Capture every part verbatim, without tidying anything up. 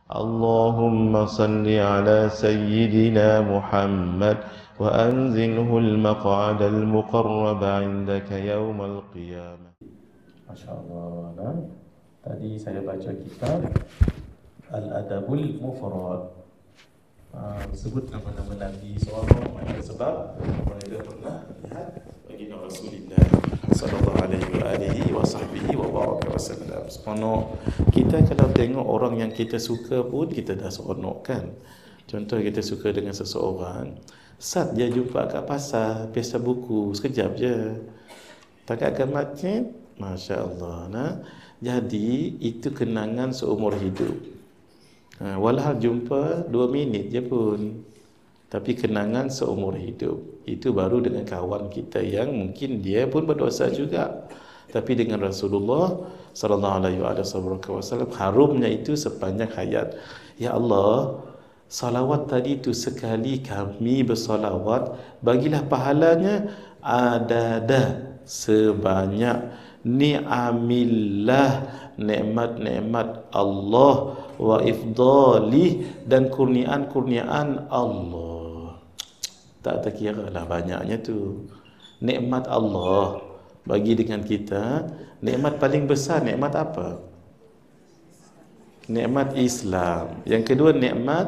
اللهم صل على سيدنا محمد وأنزله المقعد المقرب عندك يوم القيامة. Masya Allah. Nah, tadi saya baca kitab Al-Adabul Mufrad. Uh, sebut nama-nama Nabi seorang macam sebab mereka pernah lihat baginda Rasulullah sallallahu alaihi wa sahbihi wa baraka wasallam. Seronok. Kita kalau tengok orang yang kita suka pun kita dah seronok kan. Contoh kita suka dengan seseorang, sat dia jumpa kat pasar, pesta buku, sekejap je. Takat akan macet, Masya Allah. Nah, jadi itu kenangan seumur hidup. Ha, walhal jumpa dua minit je pun, tapi kenangan seumur hidup. Itu baru dengan kawan kita yang mungkin dia pun berdosa juga, tapi dengan Rasulullah sallallahu alaihi wasallam harumnya itu sepanjang hayat. Ya Allah, salawat tadi itu sekali kami bersalawat, bagilah pahalanya ada-ada sebanyak ni'amillah, nikmat-nikmat Allah, wa ifdali, dan kurniaan-kurniaan Allah. Tak terkira lah banyaknya tu nikmat Allah bagi dengan kita. Nikmat paling besar nikmat apa? Nikmat Islam. Yang kedua nikmat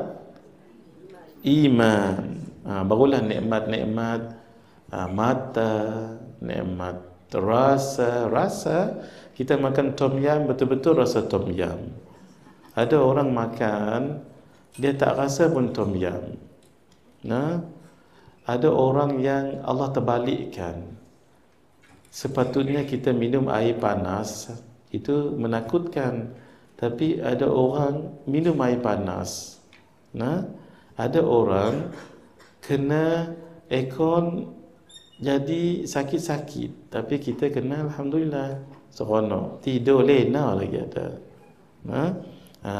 iman. Ha, barulah nikmat-nikmat ha, mata, nikmat rasa. Rasa kita makan tom yam, betul-betul rasa tom yam. Ada orang makan dia tak rasa pun tom yam. Nah, ada orang yang Allah terbalikkan. Sepatutnya kita minum air panas, itu menakutkan, tapi ada orang minum air panas. Nah, ada orang kena aircon jadi sakit-sakit, tapi kita kena alhamdulillah seronok, tidur lena lagi ada. Nah, ha.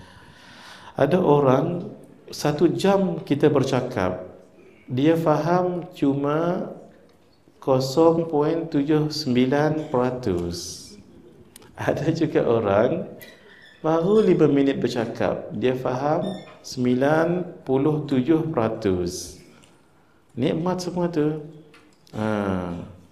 Ada orang satu jam kita bercakap, dia faham cuma kosong perpuluhan tujuh sembilan peratus. Ada juga orang baru lima minit bercakap, dia faham sembilan puluh tujuh peratus. Nikmat semua tu. Ha.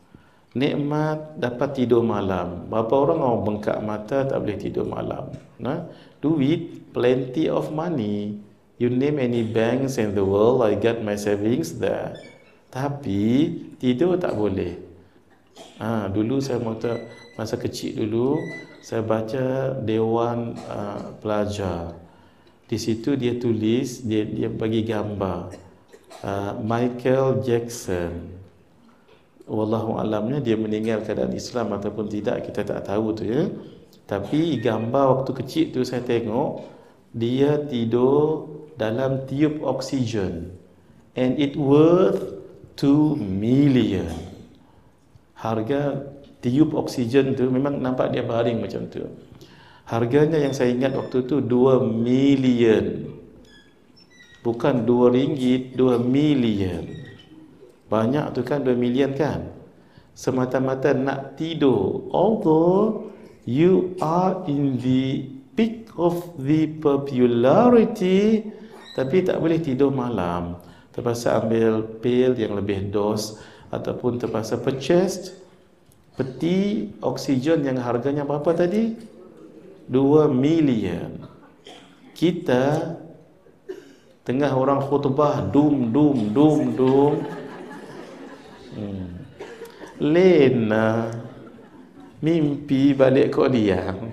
Nikmat dapat tidur malam. Berapa orang orang bengkak mata tak boleh tidur malam. Nah, duit, plenty of money. You name any banks in the world, I got my savings there. Tapi tidur tak boleh. Ha, dulu saya masa, masa kecil dulu saya baca Dewan uh, Pelajar. Di situ dia tulis, dia dia bagi gambar uh, Michael Jackson. Wallahu alamnya dia meninggal keadaan Islam ataupun tidak, kita tak tahu tu ya. Tapi gambar waktu kecil tu saya tengok dia tidur dalam tiup oksigen, and it worth two million. Harga tiup oksigen tu memang nampak dia baring macam tu. Harganya yang saya ingat waktu tu dua million. Bukan dua ringgit, dua million. Banyak tu kan, dua million kan. Semata-mata nak tidur. Although you are in the peak of the popularity, tapi tak boleh tidur malam. Terpaksa ambil pil yang lebih dos, ataupun terpaksa purchase peti oksigen yang harganya berapa tadi? dua million. Kita tengah orang khutbah dum dum dum dum. Hmm. Lena mimpi balik kau diam.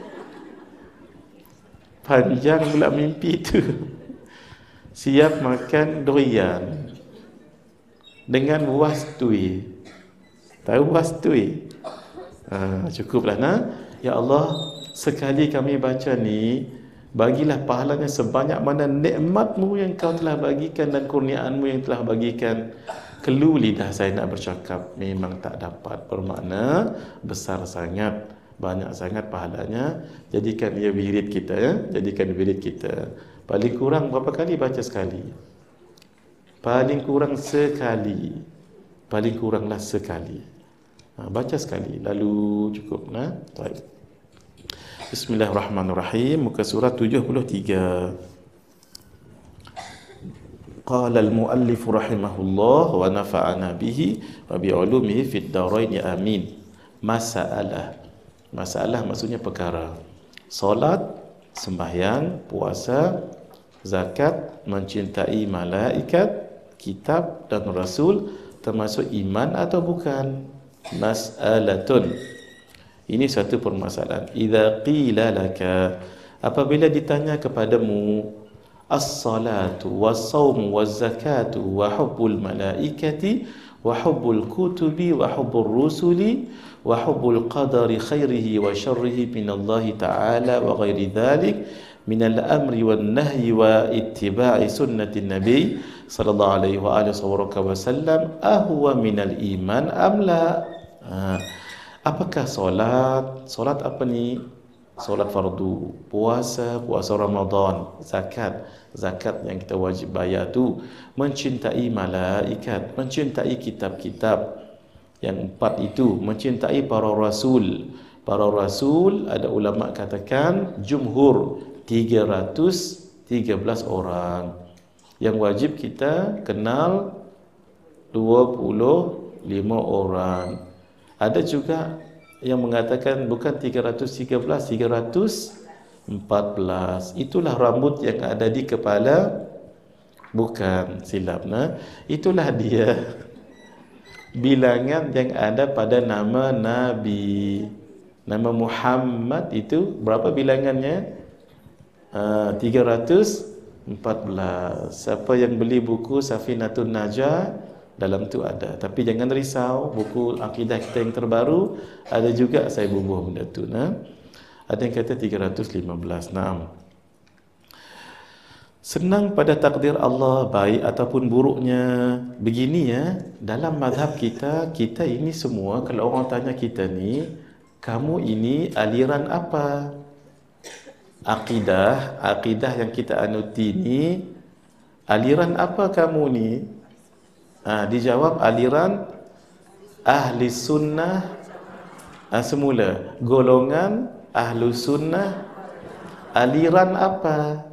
Panjang pula mimpi tu. Siap makan durian dengan wastui. Tahu wastui? Ha, cukuplah nah. Ya Allah, sekali kami baca ni, bagilah pahalanya sebanyak mana nikmat-Mu yang Kau telah bagikan dan kurniaan-Mu yang telah bagikan. Kelu lidah saya nak bercakap memang tak dapat, bermakna besar sangat, banyak sangat pahalanya. Jadikan ia wirid kita ya, jadikan wirid kita. Paling kurang berapa kali baca sekali? Paling kurang sekali. Paling kuranglah sekali. Ha, baca sekali lalu cukup nah. Baik. Bismillahirrahmanirrahim. Muka surat tujuh puluh tiga. Qala al-muallif rahimahullah wa nafa'ana bihi wa bi ulumihi fid dharain amin. Masalah. Masalah maksudnya perkara. Solat, sembahyang, puasa, zakat, mencintai malaikat, kitab dan rasul termasuk iman atau bukan? Mas'alatun. Ini satu permasalahan. Idza qila laka, apabila ditanya kepadamu, as-salatu was-saumu waz-zakatu wa hubbul malaikati wa hubbul kutubi wa hubbur rusuli wa hubbul qadari khairihi wa syarrihi minallahi ta'ala wa ghairi dhalik minal amri wan nahyi wa ittiba'i sunnatin nabi sallallahu alaihi wa alihi wasallam ahwa minal iman am la. Ha. Apakah solat? Solat apa ni? Solat fardu, puasa, puasa Ramadan, zakat, zakat yang kita wajib bayar tu, mencintai malaikat, mencintai kitab-kitab. Yang empat itu, mencintai para rasul. Para rasul, ada ulama katakan jumhur tiga ratus tiga belas orang. Yang wajib kita kenal dua puluh lima orang. Ada juga yang mengatakan bukan tiga ratus tiga belas, tiga ratus empat belas. Itulah rambut yang ada di kepala. Bukan, silap. Nah, itulah dia bilangan yang ada pada nama Nabi. Nama Muhammad itu berapa bilangannya? Uh, tiga ratus empat belas. Siapa yang beli buku Safinatun Najah, dalam tu ada. Tapi jangan risau, buku akidah kita yang terbaru ada juga saya bubuh benda tu. Nah, ada yang kata tiga ratus lima belas. Naam. Senang pada takdir Allah, baik ataupun buruknya. Begini ya, dalam mazhab kita, kita ini semua, kalau orang tanya kita ni, kamu ini aliran apa? Akidah, akidah yang kita anuti ni, aliran apa kamu ni? Ha, dijawab aliran ahli sunnah. Ha, semula golongan ahlu sunnah. Aliran apa?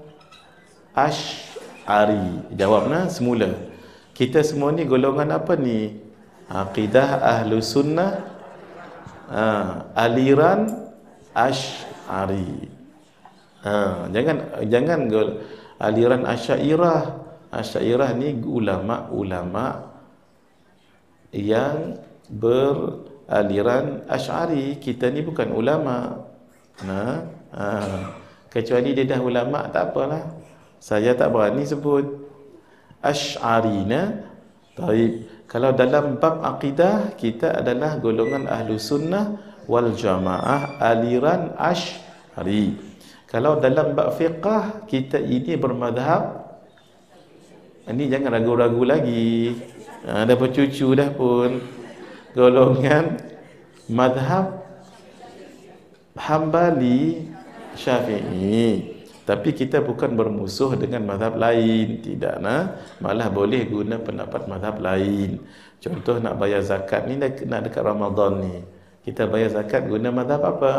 Asy'ari. Jawabnya semula, kita semua ni golongan apa ni? Aqidah ahlu sunnah. Ha, aliran Asy'ari. Ha, jangan jangan gol, aliran Asy'ariyah. Asy'ariyah ni ulama-ulama yang beraliran Asy'ari. Kita ni bukan ulama. Nah, ha, kecuali dia dah ulama tak apalah. Saya tak berani sebut Asy'ari nah. Baik, kalau dalam bab akidah kita adalah golongan ahlu sunnah wal jamaah, aliran Asy'ari. Kalau dalam bab fiqh kita ini bermadhab. Ini jangan ragu-ragu lagi. Ha, dah bercucu dah pun. Golongan madhab Hambali Syafi'i. Tapi kita bukan bermusuh dengan madhab lain. Tidak, nah. Malah boleh guna pendapat madhab lain. Contoh nak bayar zakat ni, nak dekat Ramadan ni, kita bayar zakat guna madhab apa?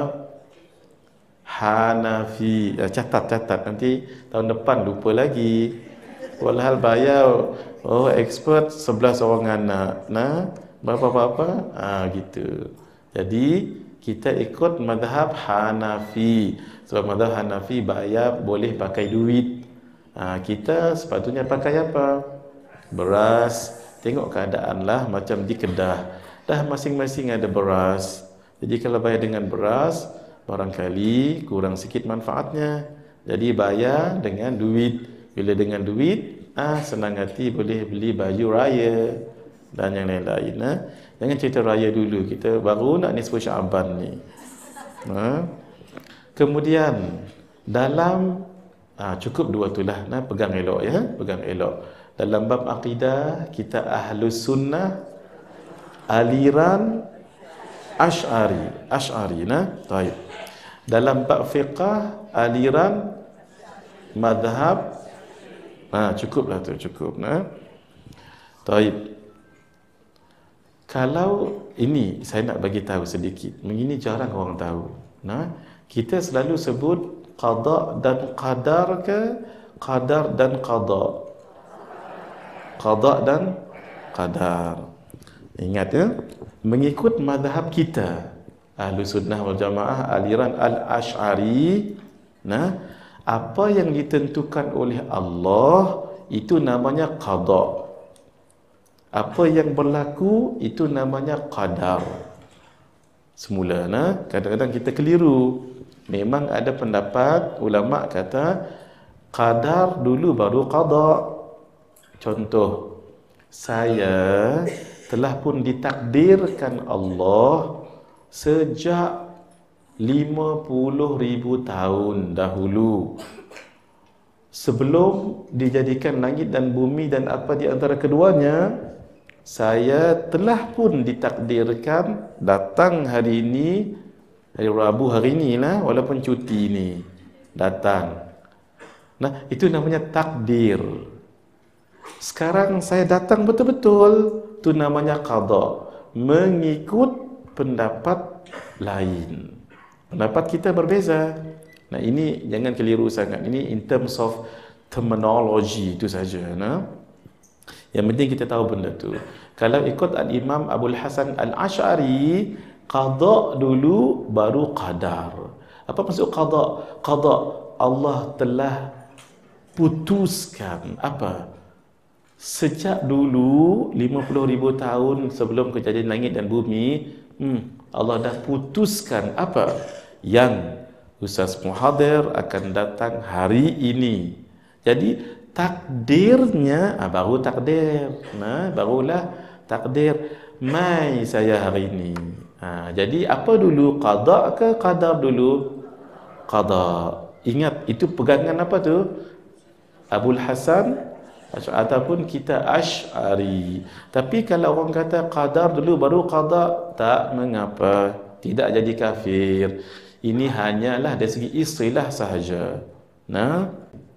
Hanafi. Catat-catat, nanti tahun depan lupa lagi. Walhal bayar, oh expert sebelas orang anak. Nah, berapa-apa? Ah, gitu. Jadi kita ikut mazhab Hanafi. Sebab mazhab Hanafi bayar boleh pakai duit. Ah, kita sepatutnya pakai apa? Beras. Tengok keadaan lah, macam di Kedah. Dah masing-masing ada beras. Jadi kalau bayar dengan beras, barangkali kurang sikit manfaatnya. Jadi bayar dengan duit. Bila dengan duit, ah senang hati boleh beli baju raya dan yang lain-lain. Ah. Jangan cerita raya dulu, kita baru nak nisfu Syaban ni. Ah. Kemudian dalam ah, cukup dua tu lah, nah, pegang elok ya, pegang elok. Dalam bab akidah kita ahlus sunnah, aliran Asy'ari, Asy'ari nah. Baik. Dalam bab fiqh aliran madhab. Ha, cukuplah tu, cukup nah. Taib. Kalau ini saya nak bagi tahu sedikit. Ini jarang orang tahu. Nah, Kita selalu sebut qada dan qadar ke qadar dan qada? Qada dan qadar. Ingat ya, mengikut mazhab kita Ahlu Sunnah wal Jamaah, aliran Al-Ash'ari, nah, apa yang ditentukan oleh Allah itu namanya qada. Apa yang berlaku itu namanya qadar. Semula nah, kadang-kadang kita keliru. Memang ada pendapat ulama kata qadar dulu baru qada. Contoh, saya telah pun ditakdirkan Allah sejak lima puluh ribu tahun dahulu, sebelum dijadikan langit dan bumi dan apa di antara keduanya. Saya telah pun ditakdirkan datang hari ini, hari Rabu hari ini lah, walaupun cuti ni datang. Nah, itu namanya takdir. Sekarang saya datang betul-betul, itu namanya qada, mengikut pendapat lain. Pendapat kita berbeza. Nah, ini jangan keliru sangat. Ini in terms of terminology itu saja. Nah, yang penting kita tahu benda tu. Kalau ikut Al-Imam Abul Hasan Al-Ash'ari, qada dulu baru qadar. Apa maksud qada? Qada, Allah telah putuskan apa? Sejak dulu lima puluh ribu tahun sebelum kejadian langit dan bumi, hmm, Allah dah putuskan apa? Yang Ustaz Muhadir akan datang hari ini. Jadi takdirnya ah, baru takdir. Nah, barulah takdir mai saya hari ini. Ha, jadi apa dulu, qada ke qadar dulu? Qada. Ingat, itu pegangan apa tu? Abul Hasan ataupun kita Ash'ari. Tapi kalau orang kata qadar dulu baru qada, tak mengapa, tidak jadi kafir. Ini hanyalah dari segi istilah sahaja. Nah,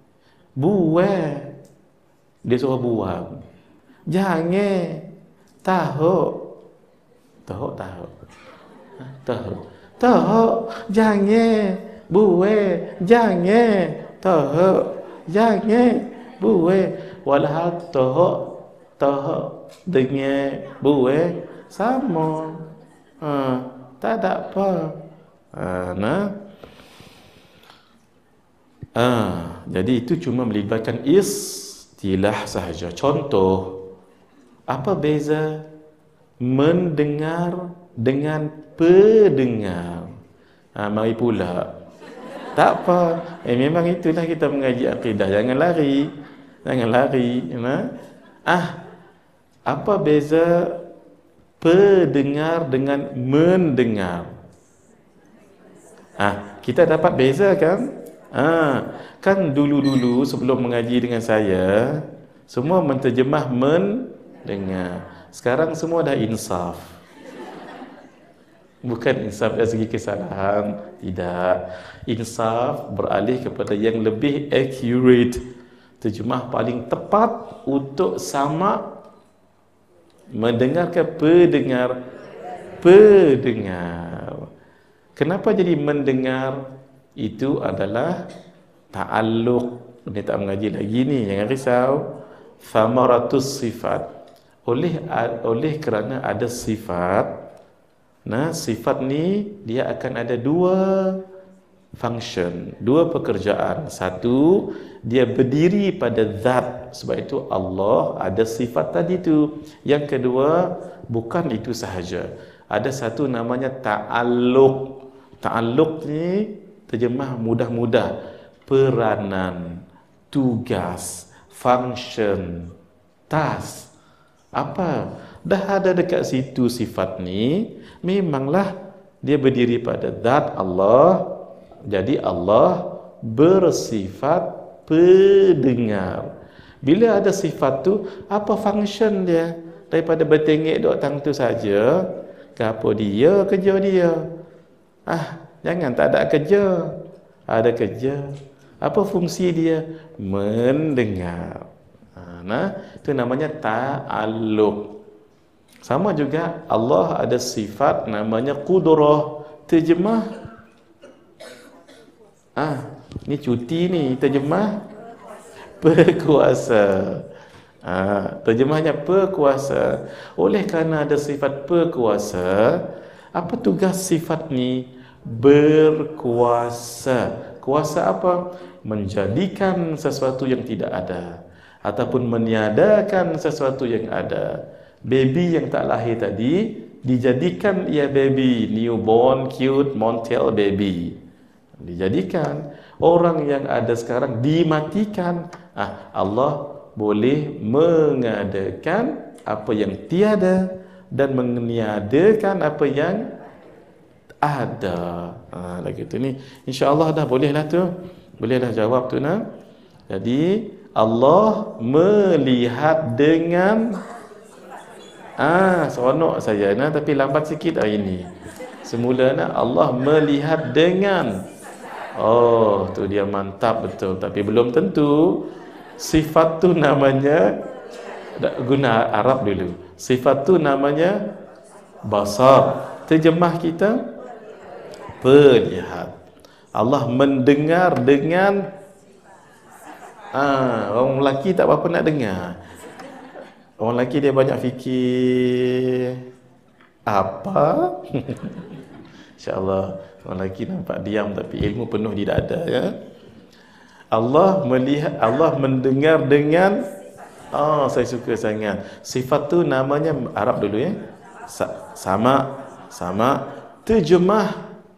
buang, dia suruh buang. Jangan tahu, tahu tahu, tahu tahu. Jangan buang, jangan tahu, jangan buang. Walhal tahu tahu dengan buang sama, ha, tak ada apa. Ha, nah. Ah, jadi itu cuma melibatkan istilah sahaja. Contoh, apa beza mendengar dengan pendengar? Ah, mari pula. Tak apa. Eh, memang itulah kita mengaji akidah. Jangan lari. Jangan lari. Nah. Ah, apa beza pendengar dengan mendengar? Ah, kita dapat beza kan? Ah, kan dulu-dulu sebelum mengaji dengan saya, semua menterjemah mendengar. Sekarang semua dah insaf. Bukan insaf dari segi kesalahan, tidak. Insaf beralih kepada yang lebih accurate, terjemah paling tepat untuk sama mendengar ke pendengar. Pendengar. Kenapa jadi mendengar? Itu adalah ta'alluq. Dia tak mengaji lagi ni, jangan risau. Thamaratus sifat. Oleh oleh kerana ada sifat, nah, sifat ni dia akan ada dua function, dua pekerjaan. Satu, dia berdiri pada zat, sebab itu Allah ada sifat tadi tu. Yang kedua, bukan itu sahaja, ada satu namanya ta'alluq. Ta'alluq ni terjemah mudah-mudah, peranan, tugas, function, task. Apa? Dah ada dekat situ sifat ni, memanglah dia berdiri pada zat Allah. Jadi Allah bersifat pendengar. Bila ada sifat tu, apa function dia? Daripada bertengik duk tang tu saja, gapo dia, kerja dia? Ah, jangan tak ada kerja. Ada kerja. Apa fungsi dia? Mendengar. Nah, itu namanya ta'alluq. Sama juga Allah ada sifat namanya qudrah. Terjemah Ah, ni cuti ni, terjemah berkuasa. Ah, terjemahnya berkuasa. Oleh kerana ada sifat berkuasa, apa tugas sifat ni? Berkuasa. Kuasa apa? Menjadikan sesuatu yang tidak ada, ataupun meniadakan sesuatu yang ada. Baby yang tak lahir tadi dijadikan ia baby, newborn cute Montel baby, dijadikan. Orang yang ada sekarang dimatikan. Ah, Allah boleh mengadakan apa yang tiada dan meniadakan apa yang ada. Ha, lagi tu ni insya-Allah dah bolehlah tu. Bolehlah jawab tu nah. Jadi Allah melihat dengan ah seronok saya nah, tapi lambat sikit hari ni. Semula nah Allah melihat dengan, oh tu dia mantap betul, tapi belum tentu sifat tu namanya, guna Arab dulu. Sifat tu namanya basar. Terjemah kita melihat. Allah mendengar dengan ah, orang lelaki tak apa-apa nak dengar. Orang lelaki dia banyak fikir apa. InsyaAllah orang lelaki nampak diam tapi ilmu penuh di dada ya. Allah melihat, Allah mendengar dengan, oh saya suka sangat. Sifat tu namanya Arab dulu ya. Sa sama sama terjemah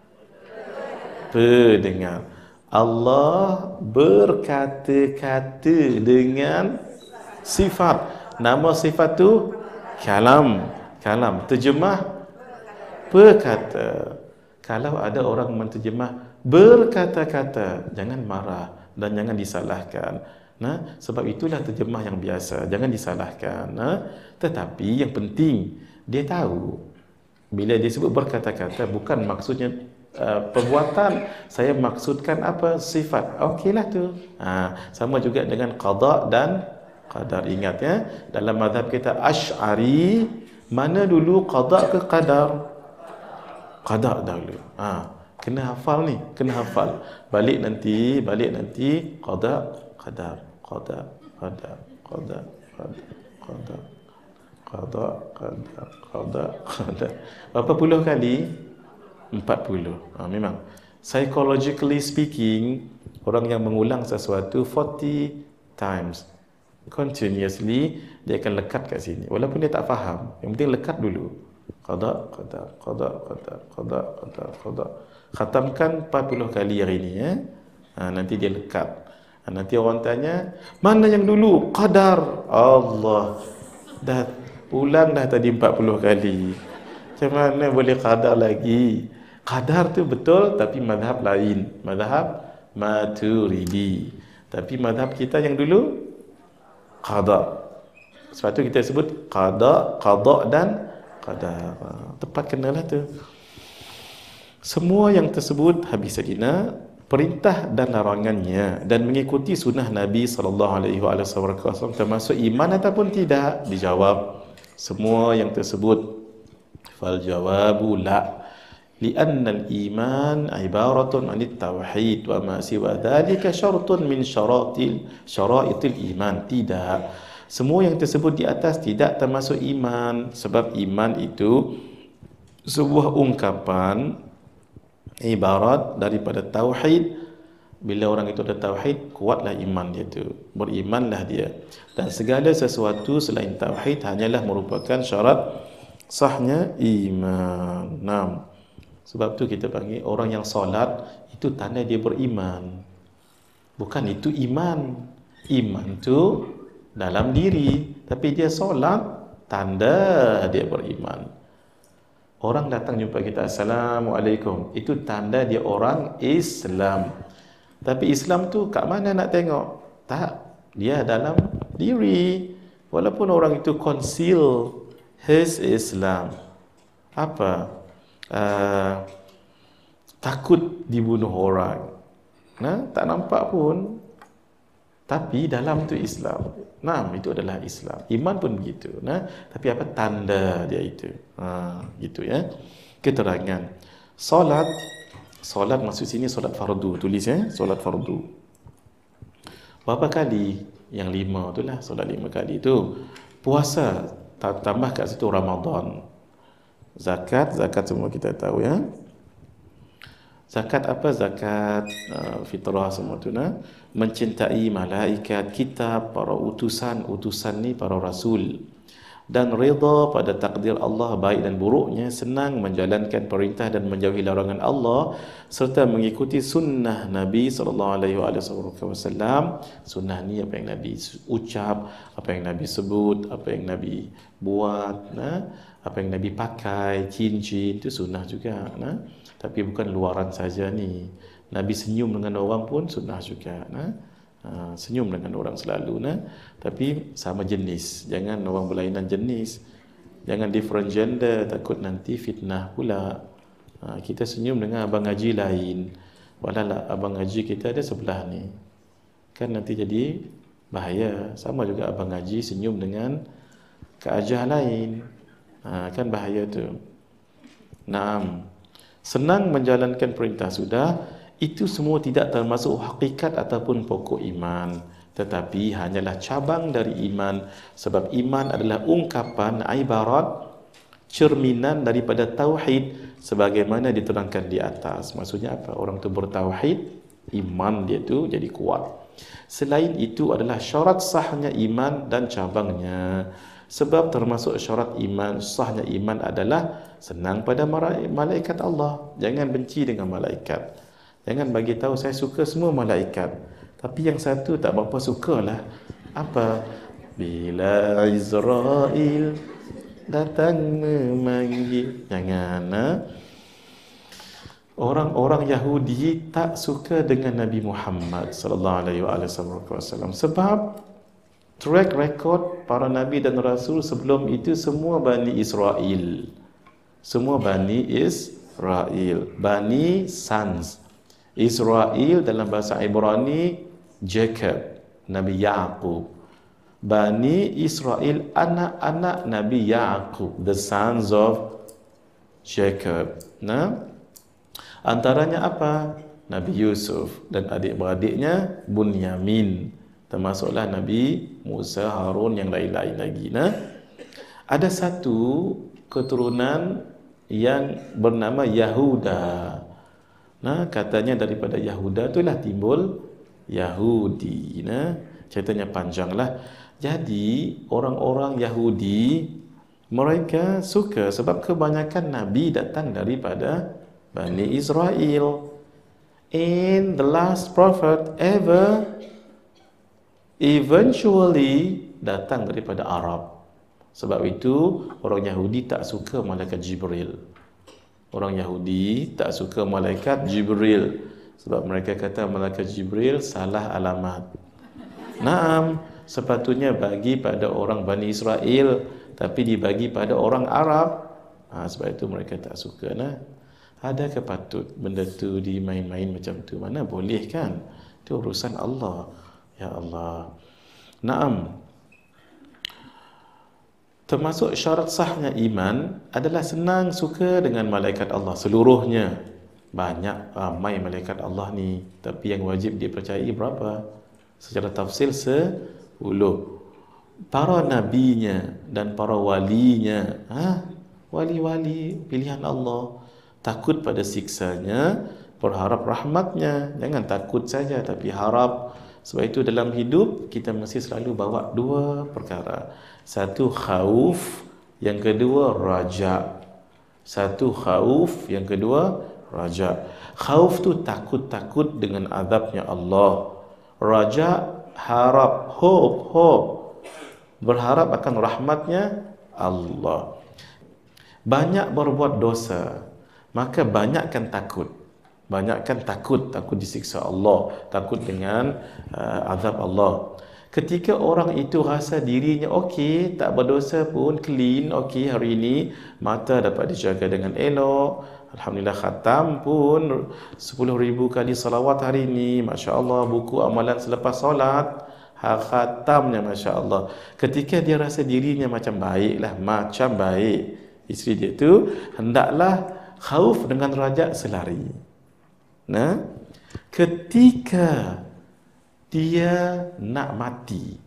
pendengar. Allah berkata-kata dengan sifat. Nama sifat tu kalam. Kalam. Terjemah berkata. Kalau ada orang menterjemah berkata-kata, jangan marah dan jangan disalahkan. Nah, sebab itulah terjemah yang biasa, jangan disalahkan. Nah, tetapi yang penting dia tahu bila dia sebut berkata-kata bukan maksudnya uh, perbuatan, saya maksudkan apa? Sifat. Okeylah tu. Ha, sama juga dengan qada dan qadar. Ingat ya, dalam mazhab kita Asy'ari, mana dulu qada ke qadar? Qada dahulu. Ha, kena hafal ni, kena hafal. Balik nanti, balik nanti qada, qadar, qada, qadar, qada, qadar, qada, qada, qadar, qada, qadar. Berapa puluh kali? empat puluh. Ha, memang psychologically speaking, orang yang mengulang sesuatu forty times continuously, dia akan lekat kat sini walaupun dia tak faham. Yang penting lekat dulu. Qada, qada, qada, qada, qada, qada, qada. Khatamkan empat puluh kali hari ini ya. Ha, nanti dia lekat. Ha, nanti orang tanya, mana yang dulu? Qadar. Allah. Dah ulang dah tadi empat puluh kali. Macam mana boleh qadar lagi? Qadar tu betul tapi mazhab lain. Mazhab Maturidi. Tapi mazhab kita yang dulu qada. Sebab tu kita sebut qada, qada dan qadar. Tepat kenalah tu. Semua yang tersebut habis sekina, perintah dan larangannya dan mengikuti sunnah Nabi sallallahu alaihi wasallam termasuk iman ataupun tidak, dijawab semua yang tersebut. Fal jawabu la, lianna al-iman ibaratun 'anit tauhid wa ma siwa dhalika syaratun min syaratil syara'itil iman. Tidak, semua yang tersebut di atas tidak termasuk iman, sebab iman itu sebuah ungkapan ibarat daripada tauhid. Bila orang itu ada tauhid, kuatlah iman dia tu, berimanlah dia, dan segala sesuatu selain tauhid hanyalah merupakan syarat sahnya iman. Nah, sebab tu kita panggil orang yang solat itu tanda dia beriman. Bukan itu iman. Iman tu dalam diri, tapi dia solat tanda dia beriman. Orang datang jumpa kita, Assalamualaikum, itu tanda dia orang Islam. Tapi Islam tu kat mana nak tengok? Tak, dia dalam diri. Walaupun orang itu conceal his Islam. Apa? Uh, takut dibunuh orang. Nah, tak nampak pun. Tapi dalam tu Islam. Nah, itu adalah Islam. Iman pun begitu. Nah, tapi apa tanda dia itu? Ha, gitu ya. Keterangan. Solat Solat maksud sini solat fardu, tulis eh, solat fardu. Berapa kali? Yang lima tu lah, solat lima kali tu. Puasa, tambah kat situ Ramadan. Zakat, zakat semua kita tahu ya. Zakat apa? Zakat uh, fitrah semua tu nah. Mencintai malaikat, kitab, para utusan, utusan ni para rasul. Dan redha pada takdir Allah baik dan buruknya, senang menjalankan perintah dan menjauhi larangan Allah, serta mengikuti sunnah Nabi sallallahu alaihi wasallam. Sunnah ni apa yang Nabi ucap, apa yang Nabi sebut, apa yang Nabi buat, nah, apa yang Nabi pakai, cincin itu sunnah juga, nah. Tapi bukan luaran saja ni. Nabi senyum dengan orang pun sunnah juga, nah. Ha, senyum dengan orang selalu, nah. Tapi sama jenis, jangan orang berlainan jenis, jangan different gender, takut nanti fitnah pula. Ha, kita senyum dengan abang haji lain, walalah abang haji kita ada sebelah ni, kan nanti jadi bahaya. Sama juga abang haji senyum dengan keajah lain, ha, kan bahaya tu. Naam, senang menjalankan perintah sudah. Itu semua tidak termasuk hakikat ataupun pokok iman, tetapi hanyalah cabang dari iman. Sebab iman adalah ungkapan, ibarat, cerminan daripada tauhid sebagaimana diterangkan di atas. Maksudnya apa? Orang tu bertauhid, iman dia tu jadi kuat. Selain itu adalah syarat sahnya iman dan cabangnya. Sebab termasuk syarat iman, sahnya iman adalah senang pada malaikat Allah. Jangan benci dengan malaikat. Jangan bagi tahu saya suka semua malaikat, tapi yang satu tak berapa sukalah. Apa? Bila Israel datang memanggil. Jangan. Ha? Orang-orang Yahudi tak suka dengan Nabi Muhammad sallallahu alaihi wasallam sebab track record para nabi dan rasul sebelum itu semua Bani Israel. Semua Bani Israel, Bani Sons. Israel dalam bahasa Ibrani Jacob, Nabi Yaqub. Bani Israel, anak-anak Nabi Yaqub, the sons of Jacob. Nah, antaranya apa? Nabi Yusuf dan adik-beradiknya Bunyamin, termasuklah Nabi Musa, Harun, yang lain-lain lagi. Nah, ada satu keturunan yang bernama Yahuda. Nah, katanya daripada Yahuda itulah timbul Yahudi. Nah, ceritanya panjanglah. Jadi orang-orang Yahudi mereka suka sebab kebanyakan nabi datang daripada Bani Israel. And the last prophet ever eventually datang daripada Arab. Sebab itu orang Yahudi tak suka malaikat Jibril. Orang Yahudi tak suka malaikat Jibril sebab mereka kata malaikat Jibril salah alamat. Naam, sepatutnya bagi pada orang Bani Israel, tapi dibagi pada orang Arab. Ha, sebab itu mereka tak suka. Nah, adakah patut benda tu dimain-main macam tu? Mana boleh kan? Itu urusan Allah. Ya Allah. Naam. Termasuk syarat sahnya iman adalah senang suka dengan malaikat Allah seluruhnya. Banyak, ramai malaikat Allah ni, tapi yang wajib dipercayai berapa? Secara tafsir sepuluh. Para nabinya dan para walinya, ha? Wali-wali pilihan Allah, takut pada siksanya, berharap rahmatnya. Jangan takut saja tapi harap. Sebab itu dalam hidup kita mesti selalu bawa dua perkara. Satu khauf, yang kedua raja. Satu khauf, yang kedua raja. Khauf tu takut-takut dengan azabnya Allah. Raja harap, hope, hope, berharap akan rahmatnya Allah. Banyak berbuat dosa, maka banyakkan takut. Banyakkan takut, takut disiksa Allah, takut dengan uh, azab Allah. Ketika orang itu rasa dirinya okey, tak berdosa pun, clean, okey hari ini, mata dapat dijaga dengan elok, alhamdulillah khatam pun sepuluh ribu kali salawat hari ini, Masya Allah, buku amalan selepas solat, khatamnya Masya Allah. Ketika dia rasa dirinya macam baiklah, macam baik, isteri dia tu hendaklah khauf dengan raja selari. Nah, ketika dia nak mati,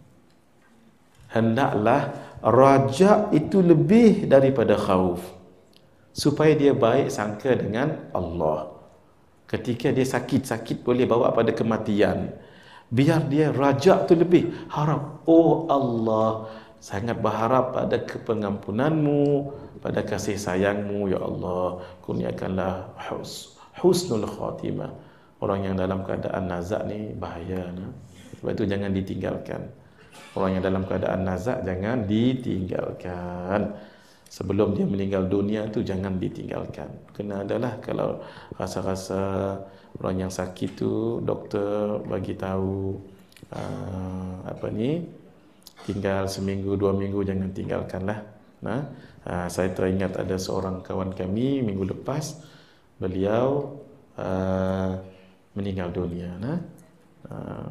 hendaklah raja itu lebih daripada khauf, supaya dia baik sangka dengan Allah. Ketika dia sakit-sakit boleh bawa pada kematian, biar dia raja tu lebih harap, oh Allah, sangat berharap pada kepengampunanmu, pada kasih sayangmu ya Allah, kurniakanlah hus, husnul khatimah. Orang yang dalam keadaan nazak ni bahaya, nah. Sebab itu jangan ditinggalkan. Orang yang dalam keadaan nazak jangan ditinggalkan. Sebelum dia meninggal dunia tu jangan ditinggalkan. Kena adalah kalau rasa-rasa orang yang sakit tu, doktor bagi tahu uh, apa ni, tinggal seminggu dua minggu, jangan tinggalkanlah. Nah, uh, saya teringat ada seorang kawan kami minggu lepas, beliau uh, meninggal dunia. Nah, uh,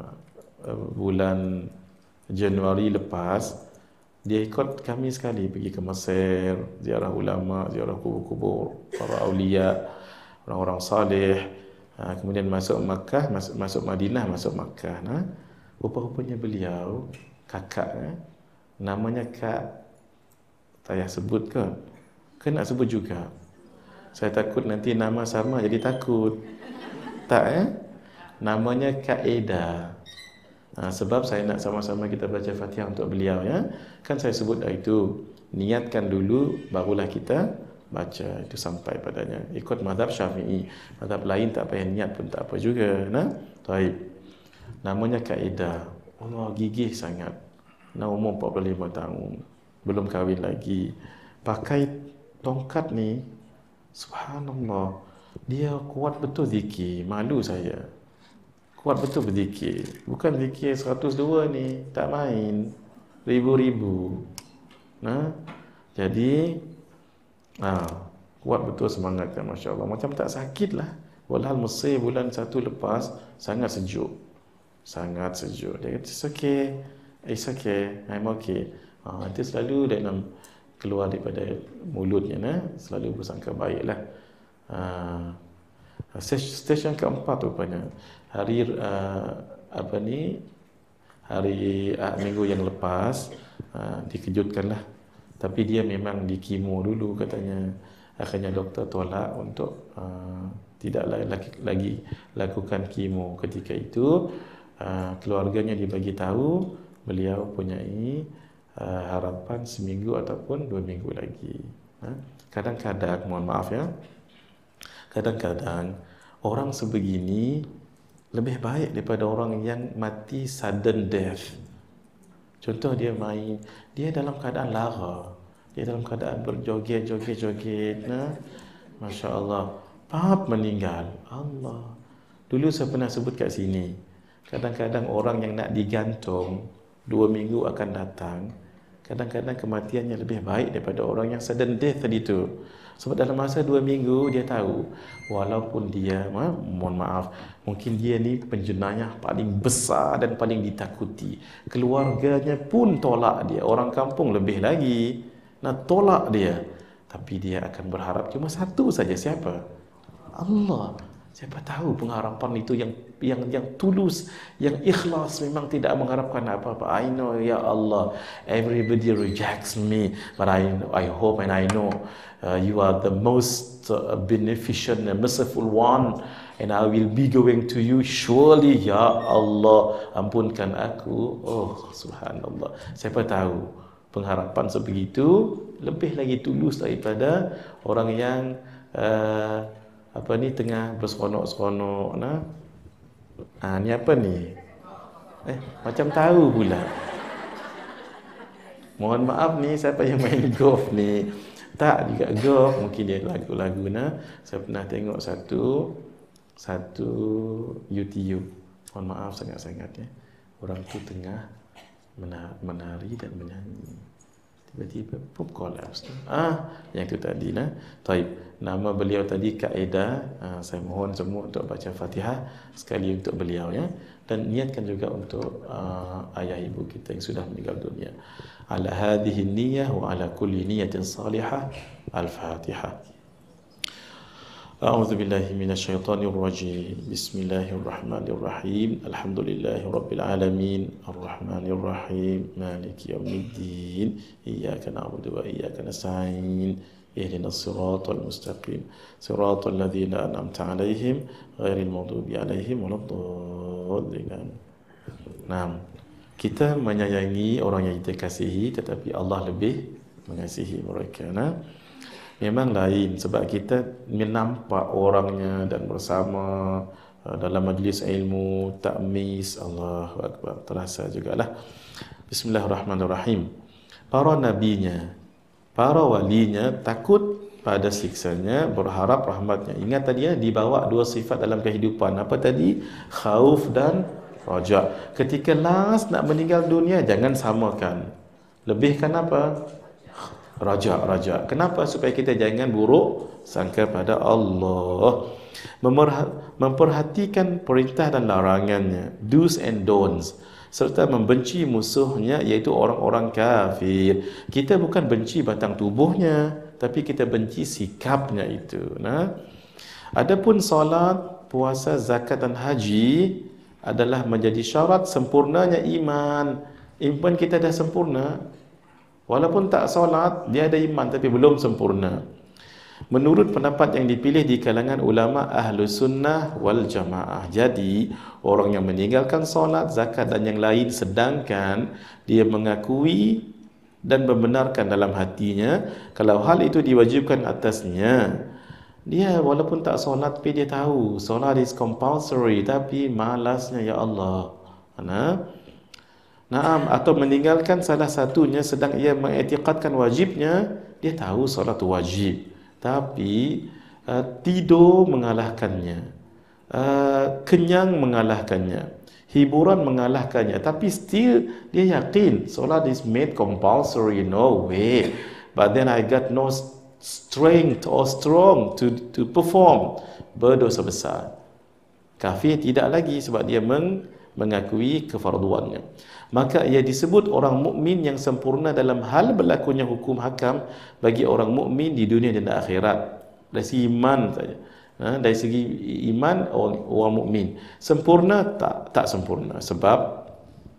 bulan Januari lepas, dia ikut kami sekali pergi ke Mesir, ziarah ulama, ziarah kubur-kubur para awliya, orang-orang salih. Ha, kemudian masuk Makkah, masuk, masuk Madinah, masuk Makkah. Nah, rupa-rupanya beliau kakak, eh? namanya Kak, tak payah sebut ke? Ke nak sebut juga? Saya takut nanti nama sama jadi takut. Tak, eh? Namanya Kak Eda. Ha, sebab saya nak sama-sama kita baca Fatihah untuk beliau, ya. Kan saya sebut dah itu, niatkan dulu barulah kita baca, itu sampai padanya. Ikut mazhab Syafi'i. Mazhab lain tak payah niat pun tak apa juga, nah. Baik. Namanya Kak Eda. Allah, gigih sangat. Nah, umur empat puluh lima tahun. Belum kahwin lagi. Pakai tongkat ni, subhanallah. Dia kuat betul zikir. Malu saya. Kuat betul berzikir. Bukan zikir seratus dua ni, tak main. Ribu-ribu. Nah, jadi ah, kuat betul semangatnya, Masya Allah. Macam tak sakit lah. Walhal Mesir bulan satu lepas, sangat sejuk. Sangat sejuk. Dia kata, it's okay. It's okay. I'm okay. Ah, itu selalu dia nak keluar daripada mulutnya, nah. Selalu bersangka baiklah. Ah, stesen keempat rupanya. Hari uh, apa ni hari uh, minggu yang lepas uh, dikejutkanlah, tapi dia memang dikimo dulu katanya. Akhirnya doktor tolak untuk uh, tidak lagi, lagi lakukan kimo. Ketika itu uh, keluarganya dibagi tahu beliau punyai uh, harapan seminggu ataupun dua minggu lagi. Kadang-kadang, mohon maaf ya, kadang-kadang orang sebegini lebih baik daripada orang yang mati sudden death. Contoh, dia main, dia dalam keadaan lara, dia dalam keadaan berjoget-joget-joget, nah, Masya Allah, pap meninggal. Allah. Dulu saya pernah sebut kat sini, kadang-kadang orang yang nak digantung dua minggu akan datang, kadang-kadang kematiannya lebih baik daripada orang yang sudden death tadi tu. Sebab dalam masa dua minggu dia tahu, walaupun dia, ma, mohon maaf, mungkin dia ni penjenayah paling besar dan paling ditakuti, keluarganya pun tolak dia, orang kampung lebih lagi nak tolak dia, tapi dia akan berharap cuma satu saja. Siapa? Allah. Siapa tahu pengharapan itu yang yang yang tulus, yang ikhlas, memang tidak mengharapkan apa-apa. I know, ya Allah, everybody rejects me, but I I hope and I know uh, you are the most uh, beneficent and merciful one, and I will be going to you surely, ya Allah, ampunkan aku. Oh, subhanallah. Siapa tahu pengharapan sebegitu lebih lagi tulus daripada orang yang uh, apa ni tengah berseronok-seronok, nah. Ah, ni apa ni? Eh, macam tahu pula. Mohon maaf ni, siapa yang main golf ni? Tak juga golf, mungkin dia lagu-lagu, nah. Saya pernah tengok satu satu YouTube. Mohon maaf sangat-sangat ya. Orang tu tengah menari dan menyanyi. Tiba-tiba pop collapse. Ah, yang tu tadi, nah. Taib. Nama beliau tadi Kak Eda. Ah, saya mohon semua untuk baca Fatihah sekali untuk beliau, ya. Dan niatkan juga untuk uh, ayah ibu kita yang sudah meninggal dunia. Ala hadhihi niyyah wa ala kulli niyatin salihah. Al-Fatihah. A'udzu billahi minasyaitonir rajim. Bismillahirrahmanirrahim. Alhamdulillahi rabbil alamin. Arrahmanir rahim. Maliki yaumiddin. Iyyaka na'budu wa iyyaka nasta'in. Ihdinas siratal mustaqim. Siratal ladzina an'amta 'alaihim ghairil maghdubi 'alaihim waladdallin. Naam. Kita menyayangi orang yang kita kasihi, tetapi Allah lebih mengasihi mereka. Nah, memang lain sebab kita menampak orangnya dan bersama uh, dalam majlis ilmu, takmis, Allahu Akbar, terasa jugalah. Bismillahirrahmanirrahim. Para nabinya, para walinya takut pada siksanya, berharap rahmatnya. Ingat tadi ya, dibawa dua sifat dalam kehidupan. Apa tadi? Khauf dan raja. Ketika last nak meninggal dunia, jangan samakan. Lebihkan apa? Raja-raja. Kenapa? Supaya kita jangan buruk sangka pada Allah. Memperhatikan perintah dan larangannya, do's and don'ts, serta membenci musuhnya, iaitu orang-orang kafir. Kita bukan benci batang tubuhnya, tapi kita benci sikapnya itu. Nah, adapun solat, puasa, zakat dan haji adalah menjadi syarat sempurnanya iman. Iman kita dah sempurna. Walaupun tak solat, dia ada iman tapi belum sempurna. Menurut pendapat yang dipilih di kalangan ulama Ahlus Sunnah wal Jamaah. Jadi, orang yang meninggalkan solat, zakat dan yang lain sedangkan dia mengakui dan membenarkan dalam hatinya kalau hal itu diwajibkan atasnya, dia walaupun tak solat tapi dia tahu solat is compulsory, tapi malasnya, ya Allah. Nah, Naam, atau meninggalkan salah satunya sedang ia mengiktikadkan wajibnya, dia tahu solat wajib, tapi uh, tidur mengalahkannya, uh, kenyang mengalahkannya, hiburan mengalahkannya, tapi still dia yakin solat is made compulsory, no way, but then I got no strength or strong to to perform. Berdosa besar. Kafir tidak lagi sebab dia meng, mengakui kefarduannya. Maka ia disebut orang mukmin yang sempurna dalam hal berlakunya hukum hakam bagi orang mukmin di dunia dan akhirat. Dari segi iman saja. Ha, dari segi iman orang, orang mukmin sempurna tak tak sempurna, sebab